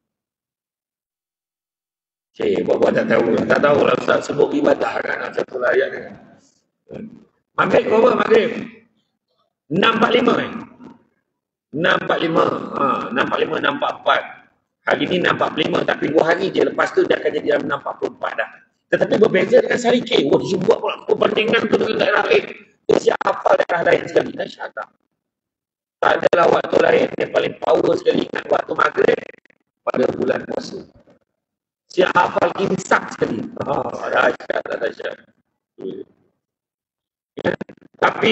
Cik, bapak tak tahu. Tak tahu lah Ustaz sebut ibadah kan. Satu ayat kan. Maghrib apa maghrib? enam empat puluh lima eh? enam empat puluh lima. Ha, enam empat puluh lima, enam empat puluh empat. Hari ni enam empat puluh lima, tapi dua hari je. Lepas tu dia akan jadi dalam enam empat puluh empat dah. Tetapi berbeza dengan Sari K. Wah, dia buat perbandingan tu dengan daerah lain. Dia siap hafal daerah lain sekali. Dahsyat tak? Tak adalah waktu lain. Yang paling power sekali ingat waktu maghrib pada bulan puasa. Siap hafal imsak sekali. Oh, dahsyat, dahsyat. Ya. Tapi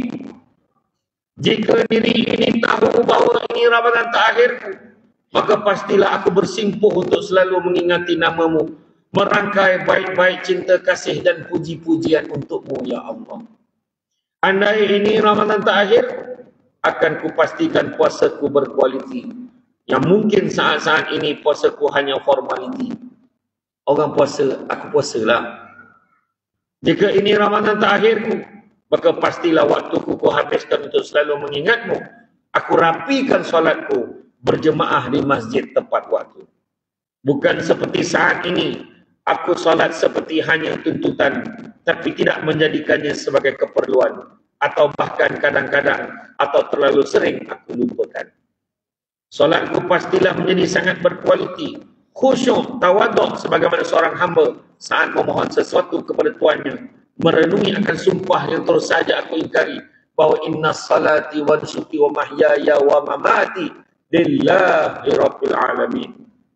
jika diri ini tahu bahawa ini Ramadan terakhirku, maka pastilah aku bersimpuh untuk selalu mengingati namamu, merangkai baik-baik cinta kasih dan puji-pujian untukmu, ya Allah. Andai ini Ramadan terakhir, akan kupastikan puasaku berkualiti. Yang mungkin saat-saat ini puasaku hanya formaliti. Orang puasa, aku puasalah. Jika ini Ramadan terakhirku, maka pastilah waktuku ku habiskan untuk selalu mengingatmu. Aku rapikan solatku berjemaah di masjid tepat waktu. Bukan seperti saat ini, aku solat seperti hanya tuntutan, tapi tidak menjadikannya sebagai keperluan. Atau bahkan kadang-kadang, atau terlalu sering aku lupakan. Solatku pastilah menjadi sangat berkualiti, khusyuk, tawaduk sebagaimana seorang hamba saat memohon sesuatu kepada tuannya, merenungi akan sumpah yang terus saja aku ingkari, bahawa inna salati wa nusuki wa mahyaya wa mamati lillahi rabbil alamin.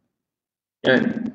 Kan?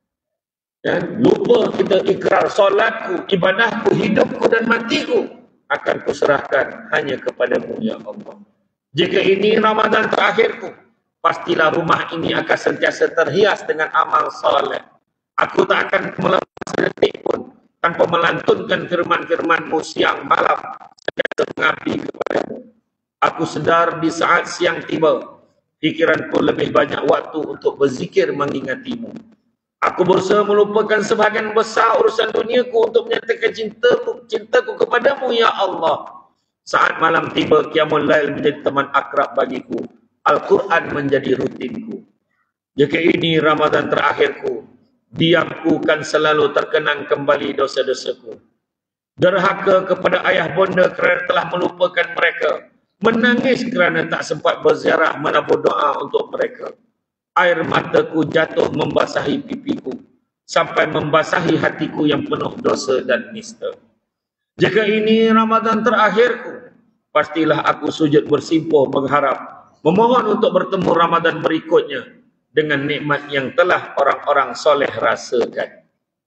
Kan? Lupa kita ikrar solatku, ibadahku, hidupku dan matiku akan kuserahkan hanya kepadamu, ya Allah. Jika ini Ramadan terakhirku, pastilah rumah ini akan sentiasa terhias dengan amal soleh. Aku tak akan melepas sedetik pun tanpa melantunkan firman-firman-Mu siang malam sentiasa mengabdi kepadamu. Aku sedar di saat siang tiba, pikiranku lebih banyak waktu untuk berzikir mengingatimu. Aku berusaha melupakan sebahagian besar urusan duniaku untuk menyatakan cintaku, cintaku kepadamu, ya Allah. Saat malam tiba, Qiyamul Lail menjadi teman akrab bagiku. Al-Quran menjadi rutinku. Jika ini Ramadan terakhirku, diamku kan selalu terkenang kembali dosa-dosaku. Derhaka kepada ayah bonda kerana telah melupakan mereka. Menangis kerana tak sempat berziarah menabur doa untuk mereka. Air mataku jatuh membasahi pipiku, sampai membasahi hatiku yang penuh dosa dan nista. Jika ini Ramadan terakhirku, pastilah aku sujud bersimpuh mengharap, memohon untuk bertemu Ramadan berikutnya dengan nikmat yang telah orang-orang soleh rasakan.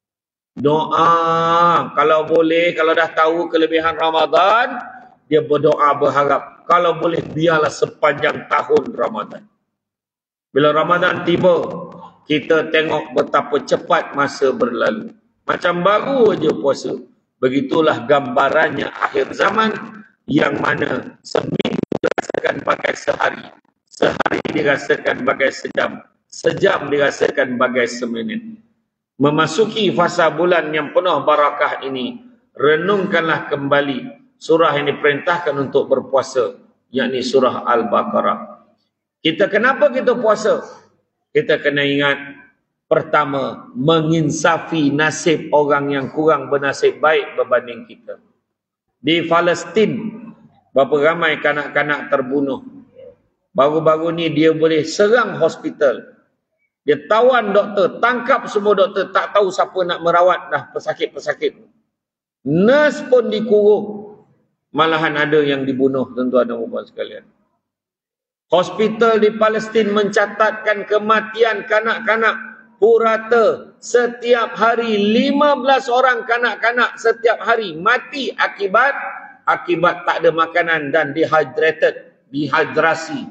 Doa, kalau boleh, kalau dah tahu kelebihan Ramadan, dia berdoa berharap, kalau boleh biarlah sepanjang tahun Ramadan. Bila Ramadan tiba, kita tengok betapa cepat masa berlalu. Macam baru aja puasa. Begitulah gambarannya akhir zaman, yang mana seminggu dirasakan bagai sehari, sehari dirasakan bagai sejam, sejam dirasakan bagai seminit. Memasuki fasa bulan yang penuh barakah ini, renungkanlah kembali surah yang diperintahkan untuk berpuasa, yakni surah Al-Baqarah. Kita kenapa kita puasa? Kita kena ingat, pertama, menginsafi nasib orang yang kurang bernasib baik berbanding kita. Di Palestin, berapa ramai kanak-kanak terbunuh. Baru-baru ni dia boleh serang hospital. Dia tawan doktor, tangkap semua doktor, tak tahu siapa nak merawat dah pesakit-pesakit. Nurse pun dikurung. Malahan ada yang dibunuh, tuan-tuan dan puan sekalian. Hospital di Palestin mencatatkan kematian kanak-kanak purata. Setiap hari lima belas orang kanak-kanak setiap hari mati akibat akibat tak ada makanan dan dehydrated, dehidrasi.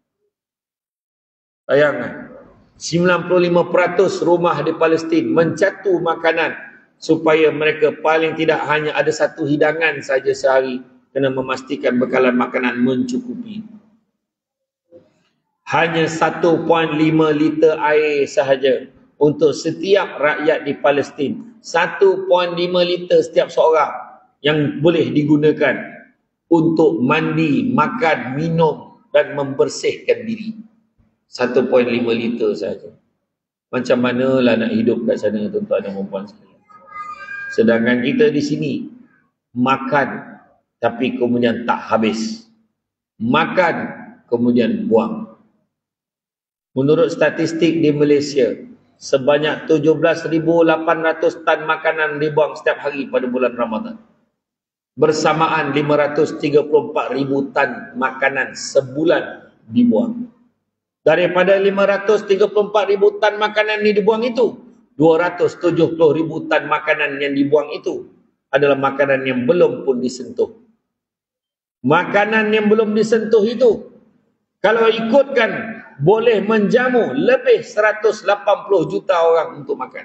Bayangkan, sembilan puluh lima peratus rumah di Palestin mencatu makanan supaya mereka paling tidak hanya ada satu hidangan saja sehari, kena memastikan bekalan makanan mencukupi. Hanya satu perpuluhan lima liter air sahaja untuk setiap rakyat di Palestin. satu perpuluhan lima liter setiap seorang yang boleh digunakan untuk mandi, makan, minum dan membersihkan diri. satu perpuluhan lima liter sahaja. Macam manalah nak hidup kat sana, tuan-tuan dan puan sekalian. Sedangkan kita di sini makan tapi kemudian tak habis. Makan kemudian buang. Menurut statistik di Malaysia, sebanyak tujuh belas ribu lapan ratus tan makanan dibuang setiap hari pada bulan Ramadan. Bersamaan lima ratus tiga puluh empat ribu tan makanan sebulan dibuang. Daripada lima ratus tiga puluh empat ribu tan makanan ini dibuang itu, dua ratus tujuh puluh ribu tan makanan yang dibuang itu adalah makanan yang belum pun disentuh. Makanan yang belum disentuh itu, kalau ikutkan, boleh menjamu lebih seratus lapan puluh juta orang untuk makan.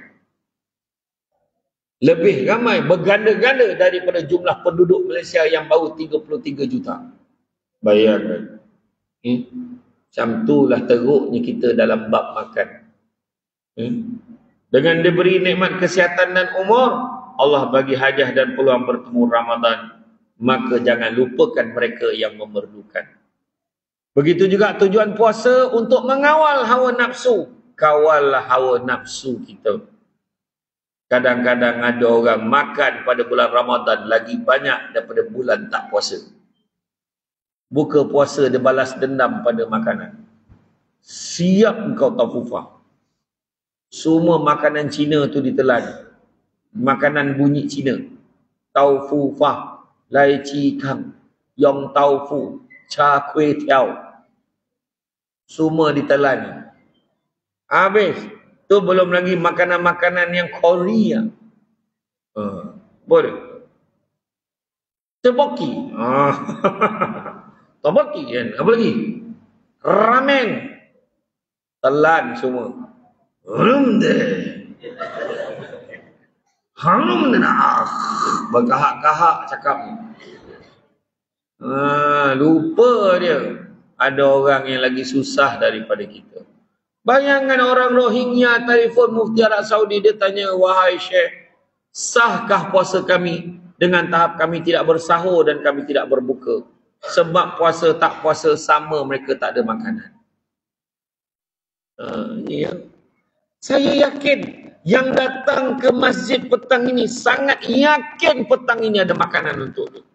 Lebih ramai, berganda-ganda daripada jumlah penduduk Malaysia yang baru tiga puluh tiga juta. Bayangkan. Hmm? Macam itulah teruknya kita dalam bab makan. Hmm? Dengan diberi nikmat kesihatan dan umur, Allah bagi hadiah dan peluang bertemu Ramadan. Maka jangan lupakan mereka yang memerlukan. Begitu juga tujuan puasa untuk mengawal hawa nafsu. Kawallah hawa nafsu kita. Kadang-kadang ada orang makan pada bulan Ramadan lagi banyak daripada bulan tak puasa. Buka puasa dia balas dendam pada makanan. Siap engkau tafufah. Semua makanan Cina tu ditelan. Makanan bunyi Cina. Taufufah, lai chi kang, yong taufu, cha kuih tiao. Semua ditelan. Habis. Tu belum lagi makanan-makanan yang Korea. Uh, boleh. Tteokbokki. Ah. Tteokbokki kan. Apa lagi? Ramen. Telan semua. Belum deh. Halum dah. Berkahak-kahak cakap. Ah, lupa dia. Ada orang yang lagi susah daripada kita. Bayangkan orang Rohingya telefon Mufti Arab Saudi, dia tanya, wahai Syekh, sahkah puasa kami dengan tahap kami tidak bersahur dan kami tidak berbuka? Sebab puasa tak puasa sama, mereka tak ada makanan. Uh, ya. Saya yakin yang datang ke masjid petang ini sangat yakin petang ini ada makanan untuk dia.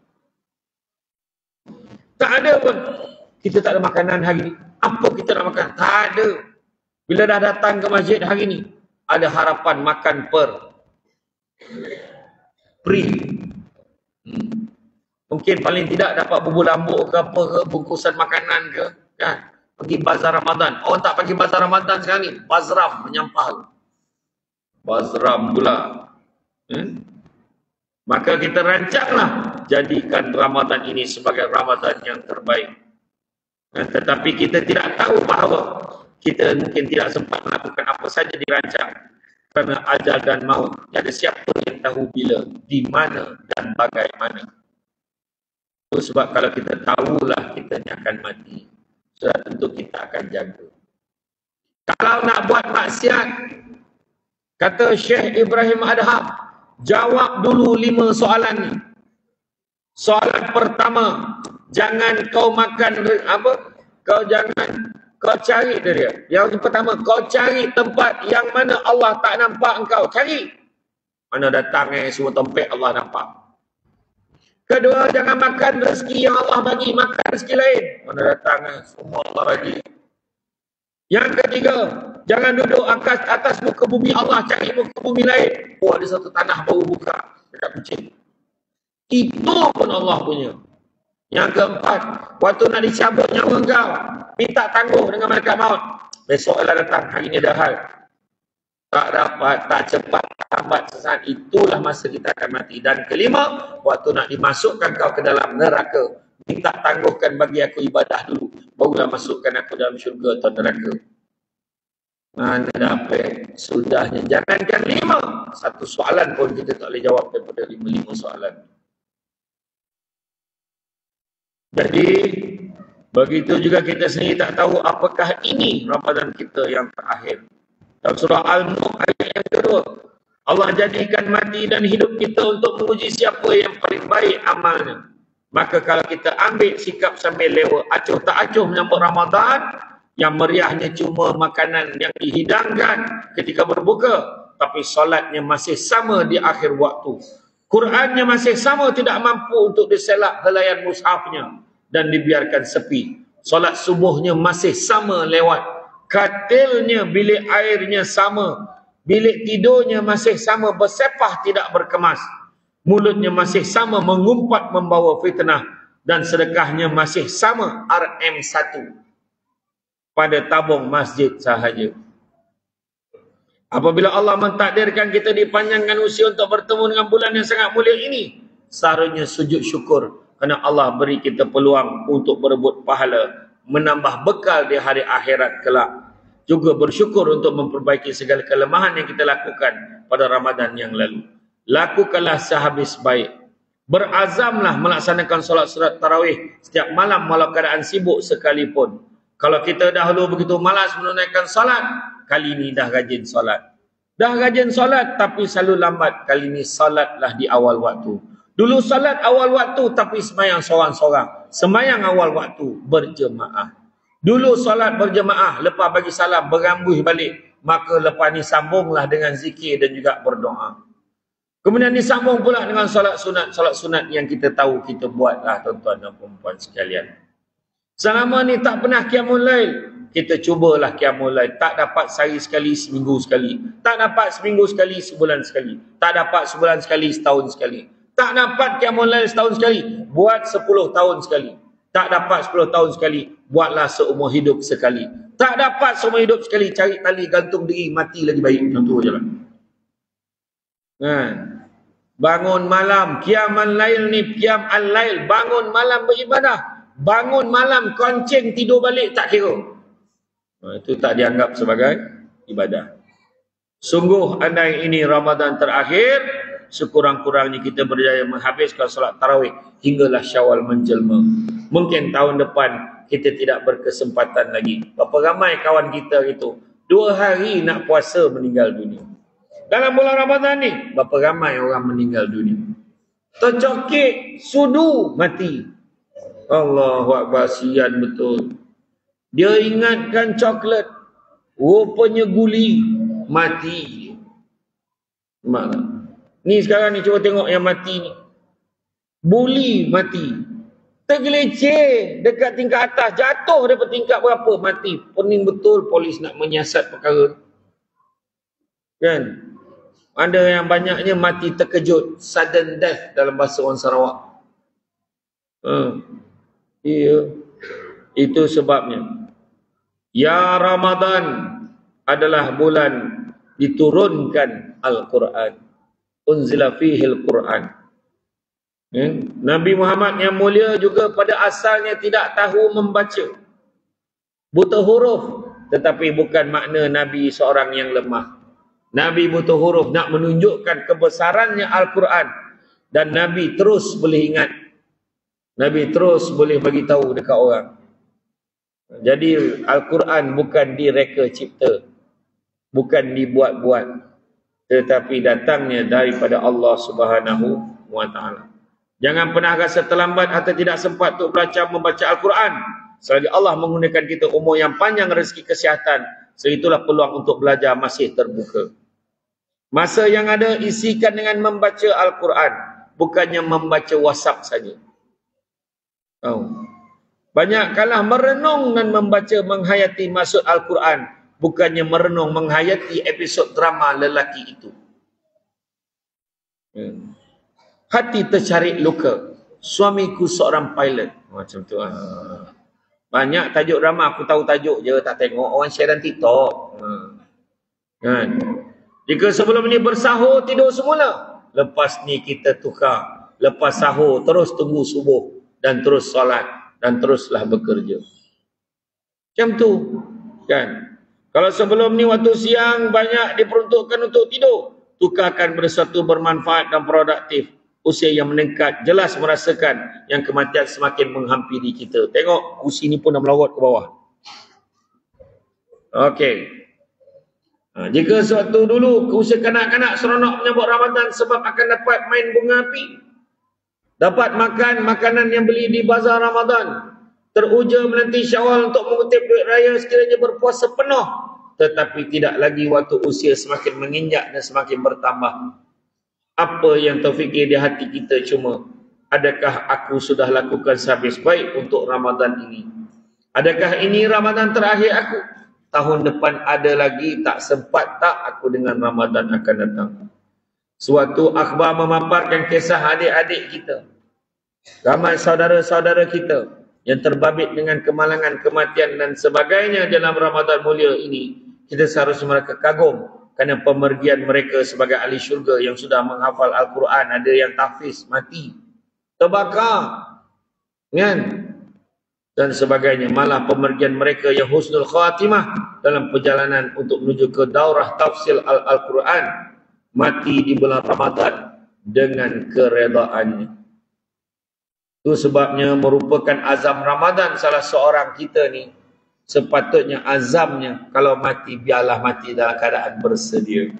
Tak ada pun. Kita tak ada makanan hari ini. Apa kita nak makan? Tak ada. Bila dah datang ke masjid hari ini, ada harapan makan per free. Hmm. Mungkin paling tidak dapat bubur lambuk ke apa ke, bungkusan makanan ke, kan? Pergi bazar Ramadan. Orang tak pergi bazar Ramadan sekarang ni, bazram menyampah. Bazram pula. Hmm? Maka kita rancanglah jadikan Ramadan ini sebagai Ramadan yang terbaik. Nah, tetapi kita tidak tahu bahawa kita mungkin tidak sempat melakukan apa saja dirancang kerana ajal dan maut. Ada siapa yang tahu bila, di mana dan bagaimana. Itu sebab kalau kita tahulah kita ni akan mati, sudah tentu kita akan jaga. Kalau nak buat maksiat, kata Syekh Ibrahim Adham, jawab dulu lima soalan ni. Soalan pertama, jangan kau makan apa? Kau jangan kau cari dia. Yang pertama, kau cari tempat yang mana Allah tak nampak engkau. Cari. Mana datang eh semua tempat Allah nampak. Kedua, jangan makan rezeki yang Allah bagi, makan rezeki lain. Mana datang eh semua Allah bagi. Yang ketiga, jangan duduk atas atas muka bumi Allah, cari muka bumi lain. Oh, ada satu tanah baru buka dekat Kuching. Itu pun Allah punya. Yang keempat, waktu nak dicabut nyawa kau, minta tangguh dengan malaikat maut. Besoklah datang, hari ini dah hal. Tak dapat, tak cepat, tak lambat sesaat, itulah masa kita akan mati. Dan kelima, waktu nak dimasukkan kau ke dalam neraka, minta tangguhkan bagi aku ibadah dulu, barulah masukkan aku dalam syurga atau neraka. Mana dapat sudahnya. Jangankan lima, satu soalan pun kita tak boleh jawab daripada lima-lima soalan. Jadi, begitu juga kita sendiri tak tahu apakah ini Ramadan kita yang terakhir. Dalam surah Al-Mulk ayat yang kedua, Allah jadikan mati dan hidup kita untuk menguji siapa yang paling baik amalnya. Maka kalau kita ambil sikap sambil lewa, acuh tak acuh menyambut Ramadan, yang meriahnya cuma makanan yang dihidangkan ketika berbuka, tapi solatnya masih sama di akhir waktu. Qurannya masih sama, tidak mampu untuk diselak helaian mushafnya dan dibiarkan sepi. Solat subuhnya masih sama lewat. Katilnya, bilik airnya sama. Bilik tidurnya masih sama, bersepah tidak berkemas. Mulutnya masih sama, mengumpat membawa fitnah. Dan sedekahnya masih sama, R M satu. Pada tabung masjid sahaja. Apabila Allah mentakdirkan kita dipanjangkan usia untuk bertemu dengan bulan yang sangat mulia ini, seharusnya sujud syukur kerana Allah beri kita peluang untuk berebut pahala, menambah bekal di hari akhirat kelak. Juga bersyukur untuk memperbaiki segala kelemahan yang kita lakukan pada Ramadan yang lalu. Lakukanlah sehabis baik. Berazamlah melaksanakan solat surat tarawih setiap malam walau keadaan sibuk sekalipun. Kalau kita dahulu begitu malas menunaikan solat, kali ini dah rajin solat. Dah rajin solat tapi selalu lambat. Kali ini solatlah di awal waktu. Dulu solat awal waktu tapi semayang seorang-seorang. Semayang awal waktu berjemaah. Dulu solat berjemaah, lepas bagi salam berambuh balik. Maka lepas ni sambunglah dengan zikir dan juga berdoa. Kemudian disambung pula dengan solat sunat. Solat sunat yang kita tahu kita buatlah tuan-tuan dan perempuan sekalian. Selama ni tak pernah qiyamul lail, kita cubalah qiyamul lail. Tak dapat sehari sekali, seminggu sekali. Tak dapat seminggu sekali, sebulan sekali. Tak dapat sebulan sekali, setahun sekali. Tak dapat qiyamul lail setahun sekali, buat sepuluh tahun sekali. Tak dapat sepuluh tahun sekali, buatlah seumur hidup sekali. Tak dapat seumur hidup sekali, cari tali gantung diri, mati lagi baik. Contoh je lah. Kan? Bangun malam, qiyamul lail ni, qiyam al-lail, bangun malam beribadah. Bangun malam koncing tidur balik tak kira. Nah, itu tak dianggap sebagai ibadah. Sungguh andai ini Ramadan terakhir, sekurang-kurangnya kita berjaya menghabiskan solat tarawih hinggalah Syawal menjelma. Mungkin tahun depan kita tidak berkesempatan lagi. Berapa ramai kawan kita itu dua hari nak puasa meninggal dunia. Dalam bulan Ramadan ni berapa ramai orang meninggal dunia. Tercokik sudu mati. Allahu Akbar, sian betul. Dia ingatkan coklat, rupanya guli, mati. Mana? Ni sekarang ni cuba tengok yang mati ni. Buli mati. Tergeleceh dekat tingkat atas, jatuh daripada tingkat berapa, mati. Pening betul polis nak menyiasat perkara. Kan? Ada yang banyaknya mati terkejut, sudden death dalam bahasa orang Sarawak. Hmm. Iya, itu sebabnya. Ya Ramadan adalah bulan diturunkan Al-Quran. Unzila fihil Quran. Ya? Nabi Muhammad yang mulia juga pada asalnya tidak tahu membaca. Buta huruf, tetapi bukan makna Nabi seorang yang lemah. Nabi buta huruf nak menunjukkan kebesarannya Al-Quran. Dan Nabi terus boleh ingat. Nabi terus boleh bagi tahu dekat orang. Jadi Al-Quran bukan direka cipta, bukan dibuat-buat, tetapi datangnya daripada Allah Subhanahu wa taala. Jangan pernah rasa terlambat atau tidak sempat untuk belajar membaca Al-Quran. Selagi Allah menggunakan kita umur yang panjang, rezeki kesihatan, seitulah peluang untuk belajar masih terbuka. Masa yang ada isikan dengan membaca Al-Quran, bukannya membaca WhatsApp saja. Oh. Banyak kalah merenung dan membaca menghayati maksud Al-Quran, bukannya merenung menghayati episod drama lelaki itu. Hmm. Hati tercarik luka, suamiku seorang pilot. Macam tu lah. Banyak tajuk drama, aku tahu tajuk je, tak tengok orang share dalam TikTok. Hmm. Kan? Jika sebelum ni bersahur tidur semula, lepas ni kita tukar. Lepas sahur terus tunggu subuh dan terus solat dan teruslah bekerja. Macam tu. Kan? Kalau sebelum ni waktu siang banyak diperuntukkan untuk tidur, tukarkan bersatu bermanfaat dan produktif. Usia yang meningkat jelas merasakan yang kematian semakin menghampiri kita. Tengok kursi ni pun dah melawat ke bawah. Okey. Ha, jika sewaktu dulu usia kanak-kanak seronok menyambut Ramadan sebab akan dapat main bunga api, dapat makan makanan yang beli di bazar Ramadan, teruja menanti Syawal untuk mengutip duit raya sekiranya berpuasa penuh, tetapi tidak lagi waktu usia semakin menginjak dan semakin bertambah. Apa yang terfikir di hati kita cuma, adakah aku sudah lakukan sehabis baik untuk Ramadan ini? Adakah ini Ramadan terakhir aku? Tahun depan ada lagi, tak sempat tak aku dengan Ramadan akan datang. Suatu akhbar memaparkan kisah adik-adik kita, ramai saudara-saudara kita yang terbabit dengan kemalangan, kematian dan sebagainya dalam Ramadan mulia ini. Kita seharusnya mereka kagum kerana pemergian mereka sebagai ahli syurga yang sudah menghafal Al-Quran. Ada yang tahfiz, mati, terbakar, kan? Dan sebagainya. Malah pemergian mereka yang husnul khatimah dalam perjalanan untuk menuju ke daurah tafsir Al-Quran, mati di bulan Ramadan dengan keredaannya. Itu sebabnya merupakan azam Ramadan salah seorang kita ni. Sepatutnya azamnya kalau mati, biarlah mati dalam keadaan bersedia.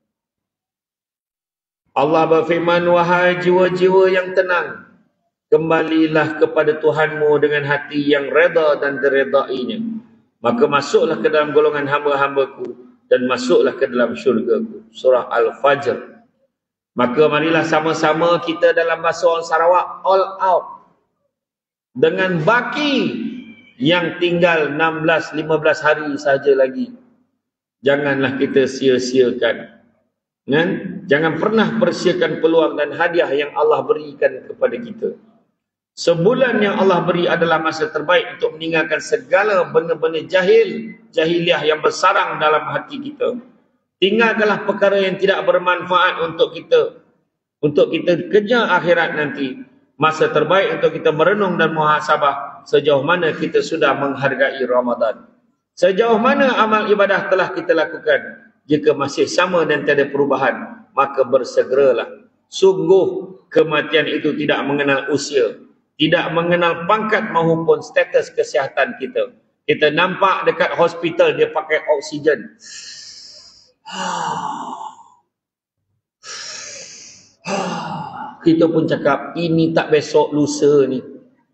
Allah berfirman, wahai jiwa-jiwa yang tenang, kembalilah kepada Tuhanmu dengan hati yang reda dan diredainya. Maka masuklah ke dalam golongan hamba-hambaku dan masuklah ke dalam syurgaku. Surah Al-Fajr. Maka marilah sama-sama kita dalam bahasa orang Sarawak, all out. Dengan baki yang tinggal enam belas lima belas hari saja lagi. Janganlah kita sia-siakan. Kan? Jangan pernah persiakan peluang dan hadiah yang Allah berikan kepada kita. Sebulan yang Allah beri adalah masa terbaik untuk meninggalkan segala benda-benda jahil, jahiliah yang bersarang dalam hati kita. Tinggalkanlah perkara yang tidak bermanfaat untuk kita, untuk kita kejar akhirat nanti. Masa terbaik untuk kita merenung dan muhasabah sejauh mana kita sudah menghargai Ramadan. Sejauh mana amal ibadah telah kita lakukan. Jika masih sama dan tiada perubahan, maka bersegeralah. Sungguh kematian itu tidak mengenal usia, tidak mengenal pangkat maupun status kesihatan kita. Kita nampak dekat hospital dia pakai oksigen. Kita pun cakap, ini tak besok lusa ni.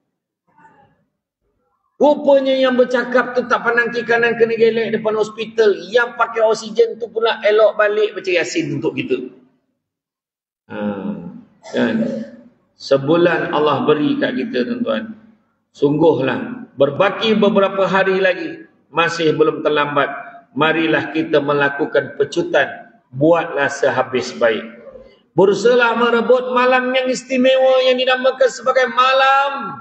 Rupanya yang bercakap tu tak pandang kiri kanan kena gelek depan hospital. Yang pakai oksigen tu pula elok balik baca Yasin untuk kita. Ha, kan? Sebulan Allah beri kat kita, tuan-tuan. Sungguhlah, berbaki beberapa hari lagi, masih belum terlambat. Marilah kita melakukan pecutan. Buatlah sehabis baik. Berusahalah merebut malam yang istimewa yang dinamakan sebagai malam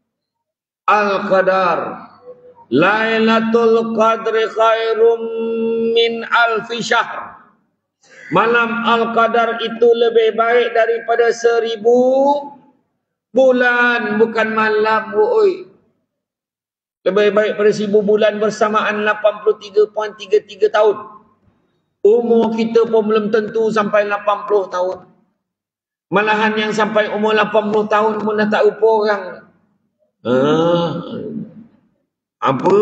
Al-Qadar. Lailatul Qadri khairum min alfi syahr. Malam Al-Qadar itu lebih baik daripada seribu bulan. Bukan malam, oi. Lebih baik daripada seribu bulan bersamaan lapan puluh tiga perpuluhan tiga tiga tahun. Umur kita pun belum tentu sampai lapan puluh tahun. Malahan yang sampai umur lapan puluh tahun pun dah tak rupa orang. Ah, apa?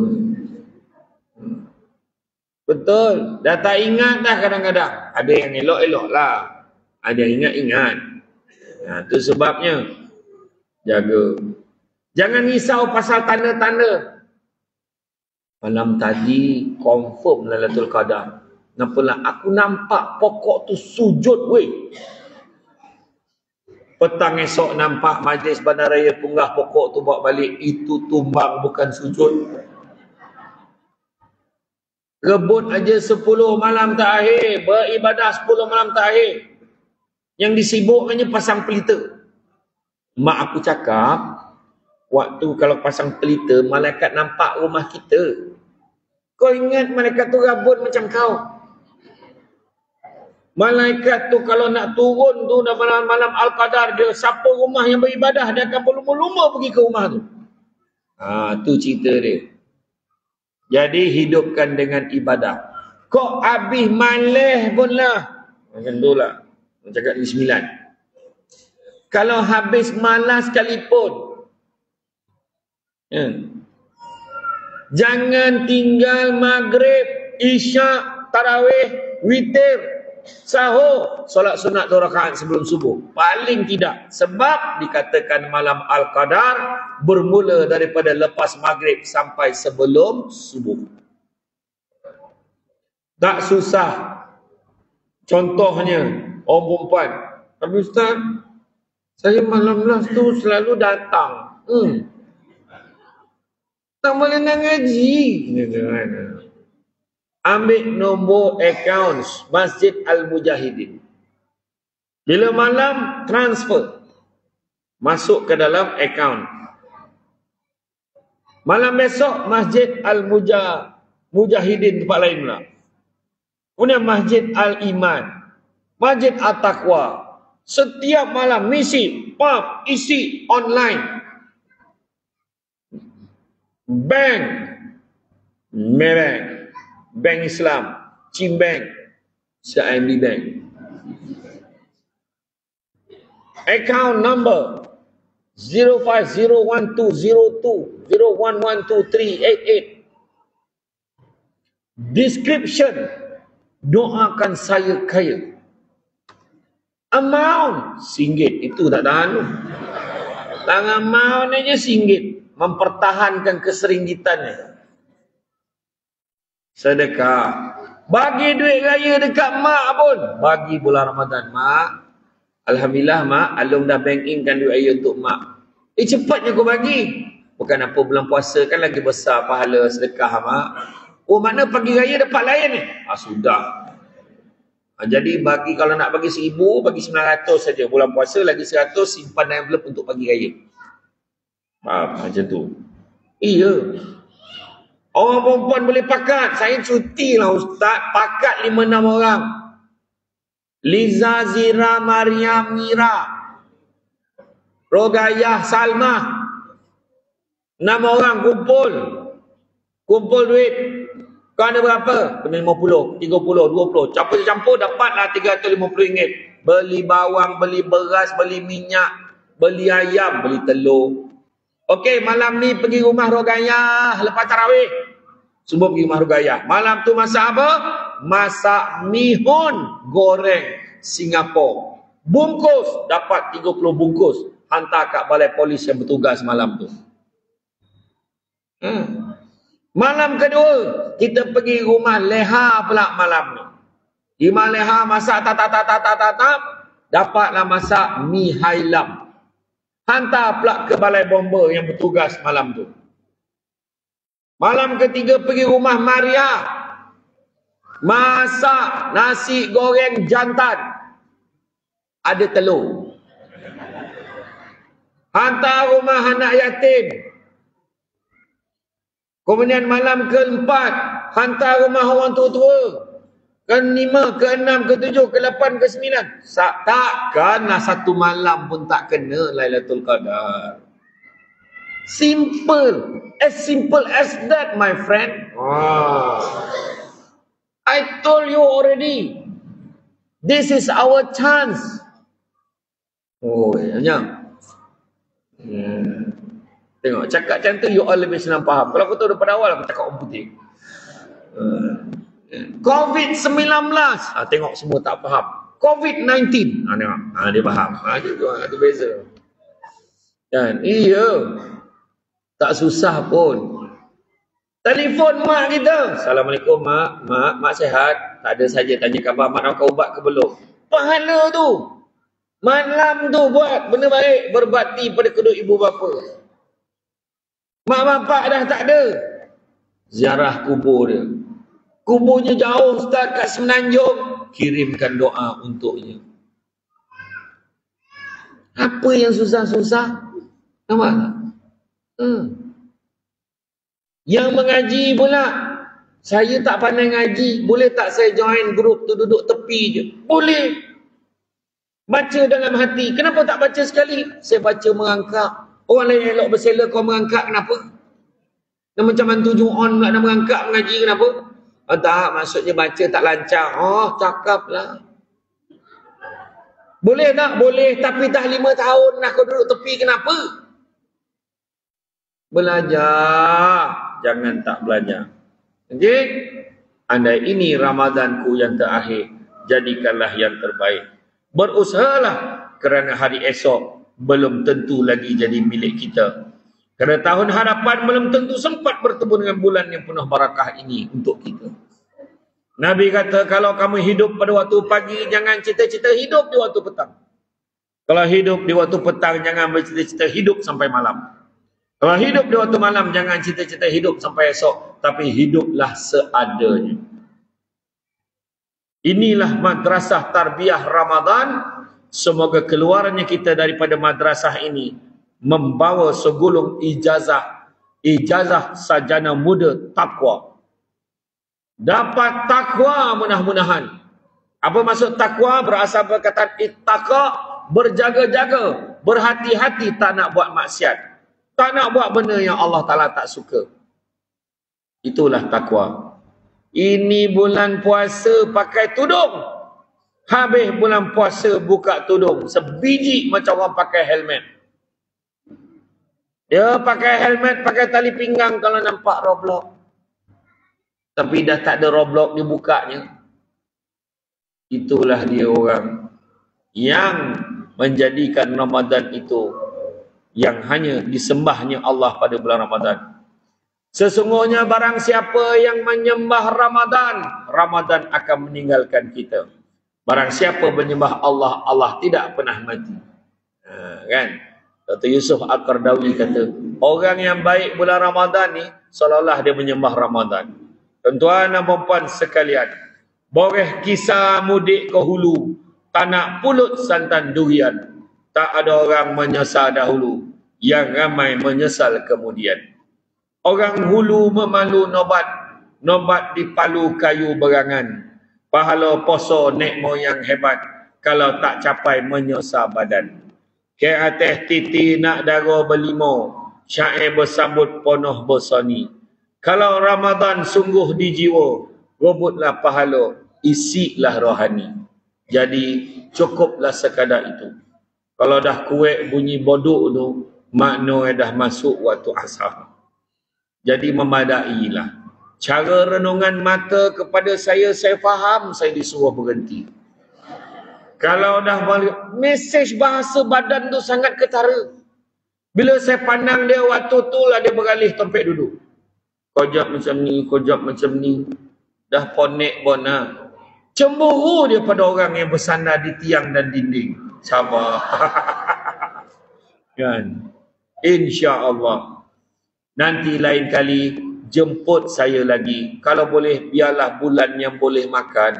Betul. Dah tak ingat dah kadang-kadang. Ada yang elok-elok lah. Ada yang ingat-ingat. Ya, itu sebabnya jaga. Jangan risau pasal tanda-tanda. Malam tadi confirm Lailatul Qadar. Nampaklah aku nampak pokok tu sujud weh. Petang esok nampak majlis bandaraya Punggah pokok tu bawa balik. Itu tumbang bukan sujud. Rebut aja sepuluh malam terakhir. Beribadah sepuluh malam terakhir. Yang disibukkannya pasang pelita. Mak aku cakap, waktu kalau pasang pelita, malaikat nampak rumah kita. Kau ingat malaikat tu rabun macam kau. Malaikat tu kalau nak turun tu dalam malam-malam Al-Qadar, dia siapa rumah yang beribadah, dia akan berlumba-lumba pergi ke rumah tu. Ha, tu cerita dia. Jadi hidupkan dengan ibadah. Kok habis malih pun lah. Macam tu lah. Macam cakap ni sembilan. Kalau habis malas sekalipun. Ya. Jangan tinggal maghrib, isyak, tarawih, witir, sahur, solat sunat dua rakaat sebelum subuh. Paling tidak. Sebab dikatakan malam Al-Qadar bermula daripada lepas maghrib sampai sebelum subuh. Tak susah. Contohnya, orang perempuan. Tapi Ustaz, saya malam-malam tu selalu datang. Hmm. Tak boleh nak ngaji. Ambil nombor accounts Masjid Al-Mujahidin. Bila malam, transfer. Masuk ke dalam account. Malam besok, Masjid Al-Mujahidin tempat lain pula. Kemudian Masjid Al-Iman. Masjid At-Taqwa. Setiap malam, misi, pump, isi, online. Bank. Maybank. Bank Islam, Cimbank, C I M B Bank. Account number zero five zero one two zero two zero one one two three eight eight. Description, doakan saya kaya. Amount, singgit. Itu tak tahan. Tangan amount aja singgit. Mempertahankan keseringgitannya. Sedekah. Bagi duit raya dekat mak pun. Bagi bulan Ramadan. Mak, alhamdulillah mak, Alung dah bank in kan duit raya untuk mak. Eh cepatnya kau bagi. Bukan apa, bulan puasa kan lagi besar pahala sedekah mak. Oh mana pagi raya dapat lain ni? Ah sudah. Ah, jadi bagi, kalau nak bagi seribu, bagi sembilan ratus saja. Bulan puasa lagi seratus, simpan dalam envelope untuk pagi raya. Faham? Macam tu. Iya. Orang perempuan boleh pakat. Saya cuti lah Ustaz. Pakat lima enam orang. Liza, Zira, Maryam, Mira, Rogayah, Salma. Enam orang kumpul. Kumpul duit. Kau ada berapa? Kena lima puluh, tiga puluh, dua puluh. Campur-campur dapatlah tiga ratus lima puluh ringgit. Beli bawang, beli beras, beli minyak, beli ayam, beli telur. Okey, malam ni pergi rumah Rogayah lepas tarawih. Semua pergi rumah Rogayah. Malam tu masak apa? Masak mihun goreng Singapura. Bungkus, dapat tiga puluh bungkus. Hantar kat balai polis yang bertugas malam tu. Hmm. Malam kedua, kita pergi rumah Leha pula malam ni. Di rumah Leha masak tata-tata-tata-tata, dapatlah masak mi hailam. Hantar pula ke balai bomba yang bertugas malam tu. Malam ketiga pergi rumah Maria. Masak nasi goreng jantan. Ada telur. Hantar rumah anak yatim. Kemudian malam keempat, hantar rumah orang tua-tua. Kelima, keenam, ketujuh, kelapan, kesembilan. Takkanlah satu malam pun tak kena Lailatul Qadar. Simple. As simple as that, my friend. Wow. I told you already. This is our chance. Oh, ya. Hmm. Tengok, cakap macam tu you all lebih senang faham. Kalau aku tahu daripada awal, aku cakap orang putih. Hmm. covid sembilan belas. Ha, tengok semua tak faham. covid sembilan belas. Ha, tengok. Ha, dia faham. Ha, itu, itu beza. Dan iya. Tak susah pun. Telefon mak kita. Assalamualaikum mak. Mak, mak sihat? Tak ada saja tanya khabar mak nak makan ubat ke belum. Pahala tu. Malam tu buat benda baik. Berbakti pada kedua ibu bapa. Mak bapak dah tak ada. Ziarah kubur dia. Kuburnya jauh Ustaz kat Semenanjung. Kirimkan doa untuknya. Apa yang susah-susah? Nampak tak? Hmm. Yang mengaji pula, saya tak pandai ngaji, boleh tak saya join grup tu duduk tepi je? Boleh. Baca dalam hati. Kenapa tak baca sekali? Saya baca merangkak. Orang lain elok bersela kau merangkak, kenapa? Dan macam mantu Ju'on pula nak merangkak mengaji, kenapa? Oh, tak, maksudnya baca tak lancar. Oh, cakaplah. Boleh tak? Boleh. Tapi dah lima tahun dah kau duduk tepi, kenapa? Belajar. Jangan tak belajar. Okey? Andai ini Ramadanku yang terakhir, jadikanlah yang terbaik. Berusahalah kerana hari esok belum tentu lagi jadi milik kita. Kerana tahun harapan belum tentu sempat bertemu dengan bulan yang penuh barakah ini untuk kita. Nabi kata, kalau kamu hidup pada waktu pagi, jangan cita-cita hidup di waktu petang. Kalau hidup di waktu petang, jangan bercita-cita hidup sampai malam. Kalau hidup di waktu malam, jangan cita-cita hidup sampai esok. Tapi hiduplah seadanya. Inilah madrasah tarbiyah Ramadan. Semoga keluarnya kita daripada madrasah ini membawa segulung ijazah. Ijazah sarjana muda takwa. Dapat takwa mudah-mudahan. Apa maksud takwa? Berasal perkataan ittaqa, berjaga-jaga, berhati-hati tak nak buat maksiat. Tak nak buat benda yang Allah Ta'ala tak suka. Itulah takwa. Ini bulan puasa pakai tudung. Habis bulan puasa buka tudung. Sebiji macam orang pakai helmet. Dia pakai helmet, pakai tali pinggang kalau nampak Roblox. Tapi dah tak ada Roblox, dia bukanya. Itulah dia orang yang menjadikan Ramadan itu yang hanya disembahnya Allah pada bulan Ramadan. Sesungguhnya barang siapa yang menyembah Ramadan, Ramadan akan meninggalkan kita. Barang siapa menyembah Allah, Allah tidak pernah mati. Ha, kan? Doktor Yusuf Al-Qardawi kata, orang yang baik bulan Ramadan ni, seolah-olah dia menyembah Ramadan. Tuan-tuan dan puan sekalian, boleh kisah mudik ke hulu, tak nak pulut santan durian. Tak ada orang menyesal dahulu, yang ramai menyesal kemudian. Orang hulu memalu nobat, nobat di palu kayu berangan. Pahala poso nek moyang hebat, kalau tak capai menyesal badan. Ke atas titi nak dara berlimo, syair bersambut ponoh bersani. Kalau Ramadan sungguh di jiwa, rebutlah pahala, isilah rohani. Jadi cukuplah sekadar itu. Kalau dah kuek bunyi boduk tu, maknanya dah masuk waktu asar. Jadi memadailah. Cara renungan mata kepada saya, saya faham, saya disuruh berhenti. Kalau dah balik, mesej bahasa badan tu sangat ketara. Bila saya pandang dia, waktu tu lah dia beralih tempat duduk. Kojap macam ni, kojap macam ni. Dah ponek bona. Cemburu dia pada orang yang bersandar di tiang dan dinding. Sabar. Kan? InsyaAllah. Nanti lain kali jemput saya lagi. Kalau boleh, biarlah bulan yang boleh makan.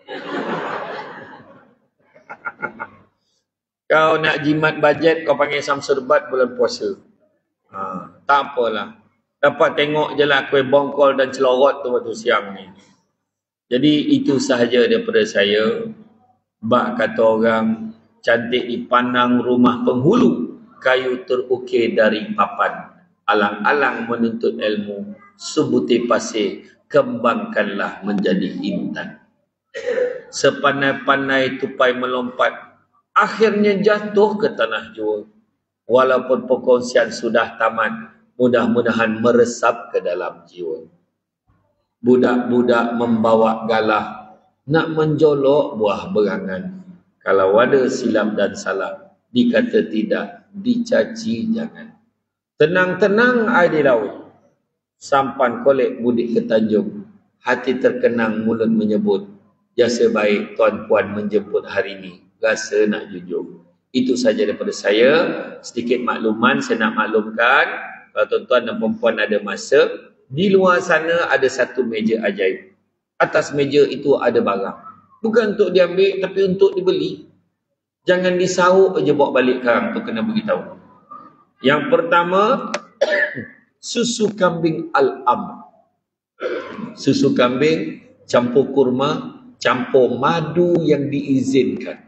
Kau nak jimat bajet, kau panggil Samsul Bat bulan puasa. Ha, tak apalah. Dapat tengok je lah kuih bongkol dan celorot tu waktu siang ni. Jadi itu sahaja daripada saya. Bak kata orang, cantik dipandang rumah penghulu, kayu terukir dari papan. Alang-alang menuntut ilmu, subuti pasir, kembangkanlah menjadi intan. Sepandai-pandai tupai melompat, akhirnya jatuh ke tanah jua. Walaupun perkongsian sudah tamat, mudah-mudahan meresap ke dalam jiwa. Budak-budak membawa galah, nak menjolok buah berangan. Kalau ada silap dan salah, dikata tidak, dicaci jangan. Tenang-tenang air di laut, sampan kolek mudik ke Tanjung, hati terkenang mulut menyebut, jasa baik tuan puan menjemput hari ini, rasa nak jujur. Itu saja daripada saya, sedikit makluman saya nak maklumkan. Kalau tuan-tuan dan perempuan ada masa, di luar sana ada satu meja ajaib. Atas meja itu ada barang. Bukan untuk diambil, tapi untuk dibeli. Jangan disahuk je bawa balik sekarang, tu kena beritahu. Yang pertama, susu kambing al-am. Susu kambing campur kurma, campur madu yang diizinkan.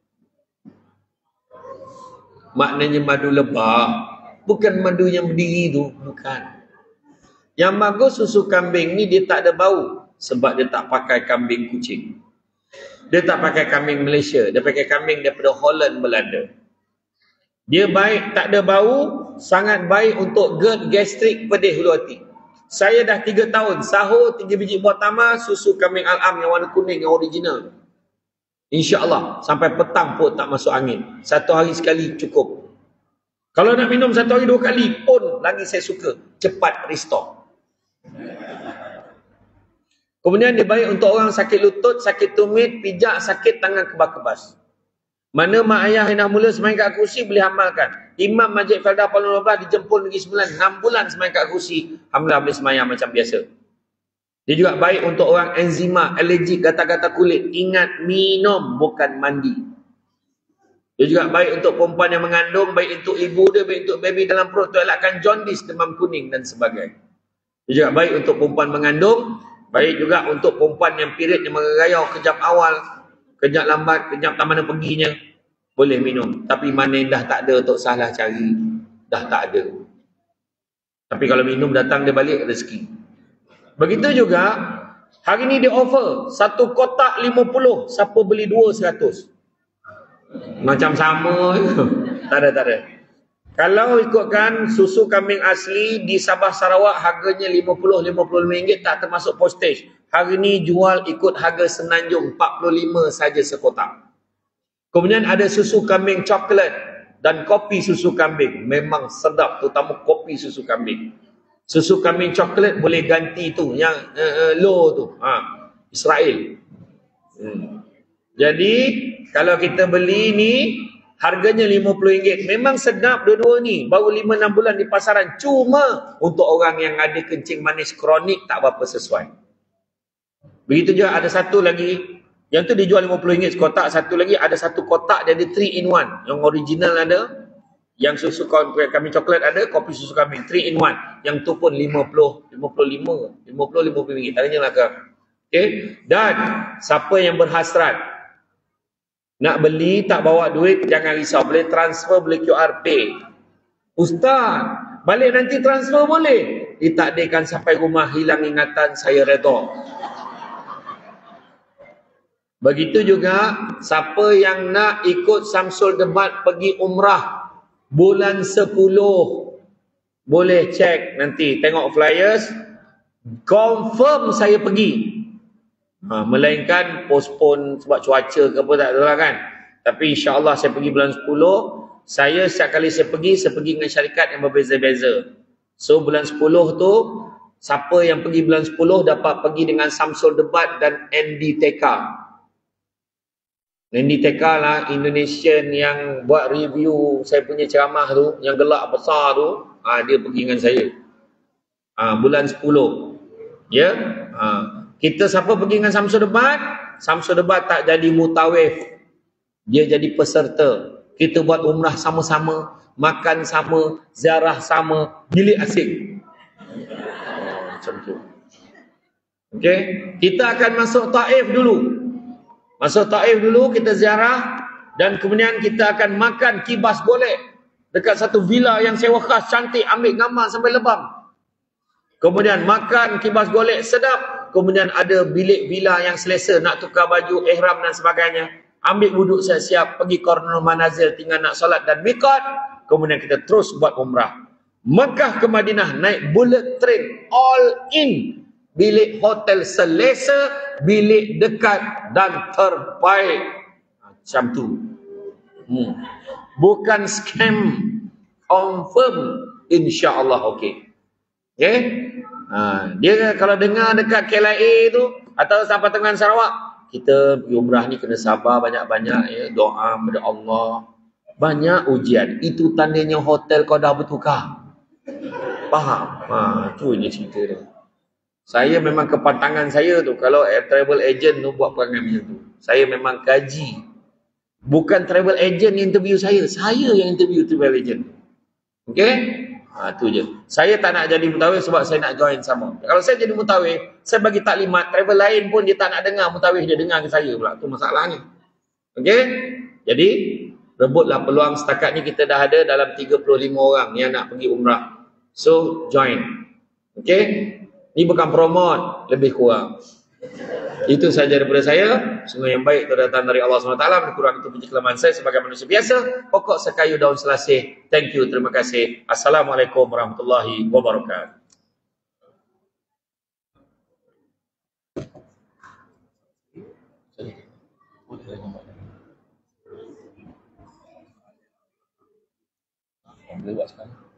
Maknanya madu lebah, bukan madu yang berdiri tu, bukan. Yang bagus susu kambing ni dia tak ada bau. Sebab dia tak pakai kambing kucing. Dia tak pakai kambing Malaysia. Dia pakai kambing daripada Holland, Belanda. Dia baik, tak ada bau. Sangat baik untuk GERD, gastrik, pedih hulu hati. Saya dah tiga tahun sahur tiga biji buah tamar susu kambing al-am yang warna kuning yang original. InsyaAllah sampai petang pun tak masuk angin. Satu hari sekali cukup. Kalau nak minum satu hari dua kali pun lagi saya suka. Cepat restore. Kemudian dia baik untuk orang sakit lutut, sakit tumit, pijak, sakit tangan kebas-kebas. Mana mak ayah yang dah mula semain kat kursi boleh amalkan. Imam Masjid Feldah Kuala Lumpur dijemput negeri sembilan, enam bulan semain kat kursi, alhamdulillah boleh semayang macam biasa. Dia juga baik untuk orang enzima, alergik, gatal-gatal kulit. Ingat, minum bukan mandi. Dia juga baik untuk perempuan yang mengandung, baik untuk ibu dia, baik untuk baby dalam perut, untuk elakkan jaundice, demam kuning dan sebagainya. Dia juga baik untuk perempuan mengandung. Baik juga untuk perempuan yang period yang merayau kejap awal, kejap lambat, kejap tak mana perginya. Boleh minum. Tapi mana yang dah tak ada, Tok Salah cari. Dah tak ada. Tapi kalau minum datang dia balik rezeki. Begitu juga, hari ni dia offer. Satu kotak lima puluh. Siapa beli dua, seratus. Macam sama. Tak ada, tak ada. Kalau ikutkan susu kambing asli di Sabah Sarawak harganya lima puluh sampai lima puluh lima ringgit tak termasuk postage. Hari ni jual ikut harga Semenanjung empat puluh lima saja sekotak. Kemudian ada susu kambing coklat dan kopi susu kambing. Memang sedap, terutama kopi susu kambing. Susu kambing coklat boleh ganti tu yang uh, uh, low tu. Ha, Israel. Hmm. Jadi kalau kita beli ni harganya lima puluh ringgit. Memang sedap dua-dua ni. Baru lima enam bulan di pasaran. Cuma untuk orang yang ada kencing manis kronik tak berapa sesuai. Begitu juga ada satu lagi. Yang tu dijual lima puluh ringgit sekotak. Satu lagi ada satu kotak dia ada three in one. Yang original ada. Yang susu kambing coklat ada. Kopi susu kambing three in one. Yang tu pun lima puluh, lima puluh lima, lima puluh, lima puluh ringgit. Tanya lah ke. Okay. Dan siapa yang berhasrat nak beli, tak bawa duit, jangan risau. Boleh transfer, boleh Q R Pay. Ustaz, balik nanti transfer boleh? Ditakdirkan sampai rumah hilang ingatan, saya redha. Begitu juga, siapa yang nak ikut Samsul Debat pergi umrah bulan sepuluh, boleh cek nanti, tengok flyers. Confirm saya pergi. Ha, melainkan postpone sebab cuaca ke apa tak adalah kan. Tapi insya-Allah saya pergi bulan sepuluh. Saya setiap kali saya pergi, saya pergi dengan syarikat yang berbeza-beza. So bulan sepuluh tu, siapa yang pergi bulan sepuluh dapat pergi dengan Samsul Debat dan Andy Teka. Andy Teka lah Indonesian yang buat review saya punya ceramah tu, yang gelak besar tu, ha, dia pergi dengan saya. Ha, bulan sepuluh. Ya? Ha. Kita siapa pergi dengan Samsul Debat? Samsul Debat tak jadi mutawif. Dia jadi peserta. Kita buat umrah sama-sama, makan sama, ziarah sama, bilik asing. Oh, macam tu. Okey, kita akan masuk Taif dulu. Masuk Taif dulu, kita ziarah dan kemudian kita akan makan kibas golek dekat satu villa yang sewa khas, cantik, ambil gambar sampai lebam. Kemudian makan kibas golek sedap. Kemudian ada bilik villa yang selesa, nak tukar baju, ihram dan sebagainya. Ambil wuduk siap-siap, pergi Kornul Manazil, tinggal nak solat dan miqat. Kemudian kita terus buat umrah. Mekah ke Madinah, naik bullet train, all in. bilik hotel selesa, bilik dekat dan terbaik. Macam tu. Hmm. Bukan scam, confirm, insya-Allah okey. Okey? Ha, dia kalau dengar dekat K L A tu atau sampai Tengah Sarawak, kita pergi umrah ni kena sabar banyak-banyak ya, doa kepada Allah. Banyak ujian. Itu tandanya hotel kau dah bertukar. Faham? Ha, tu je cerita dia. Saya memang kepantangan saya tu kalau travel agent tu buat perangai macam tu. Saya memang kaji. Bukan travel agent yang interview saya, saya yang interview travel agent. Okey? Ha, tu je. Saya tak nak jadi mutawif sebab saya nak join sama. Kalau saya jadi mutawif, saya bagi taklimat, travel lain pun dia tak nak dengar mutawif, dia dengar ke saya pula. Tu masalahnya. Okey? Jadi, rebutlah peluang. Setakat ni kita dah ada dalam tiga puluh lima orang yang nak pergi umrah. So, join. Okey? Ni bukan promote, lebih kurang. Itu saja daripada saya. Semua yang baik itu datang dari Allah subhanahu wa taala. Kurang itu puji kelemahan saya sebagai manusia biasa. Pokok sekayu daun selasih. Thank you, terima kasih. Assalamualaikum warahmatullahi wabarakatuh. Boleh buat sekarang.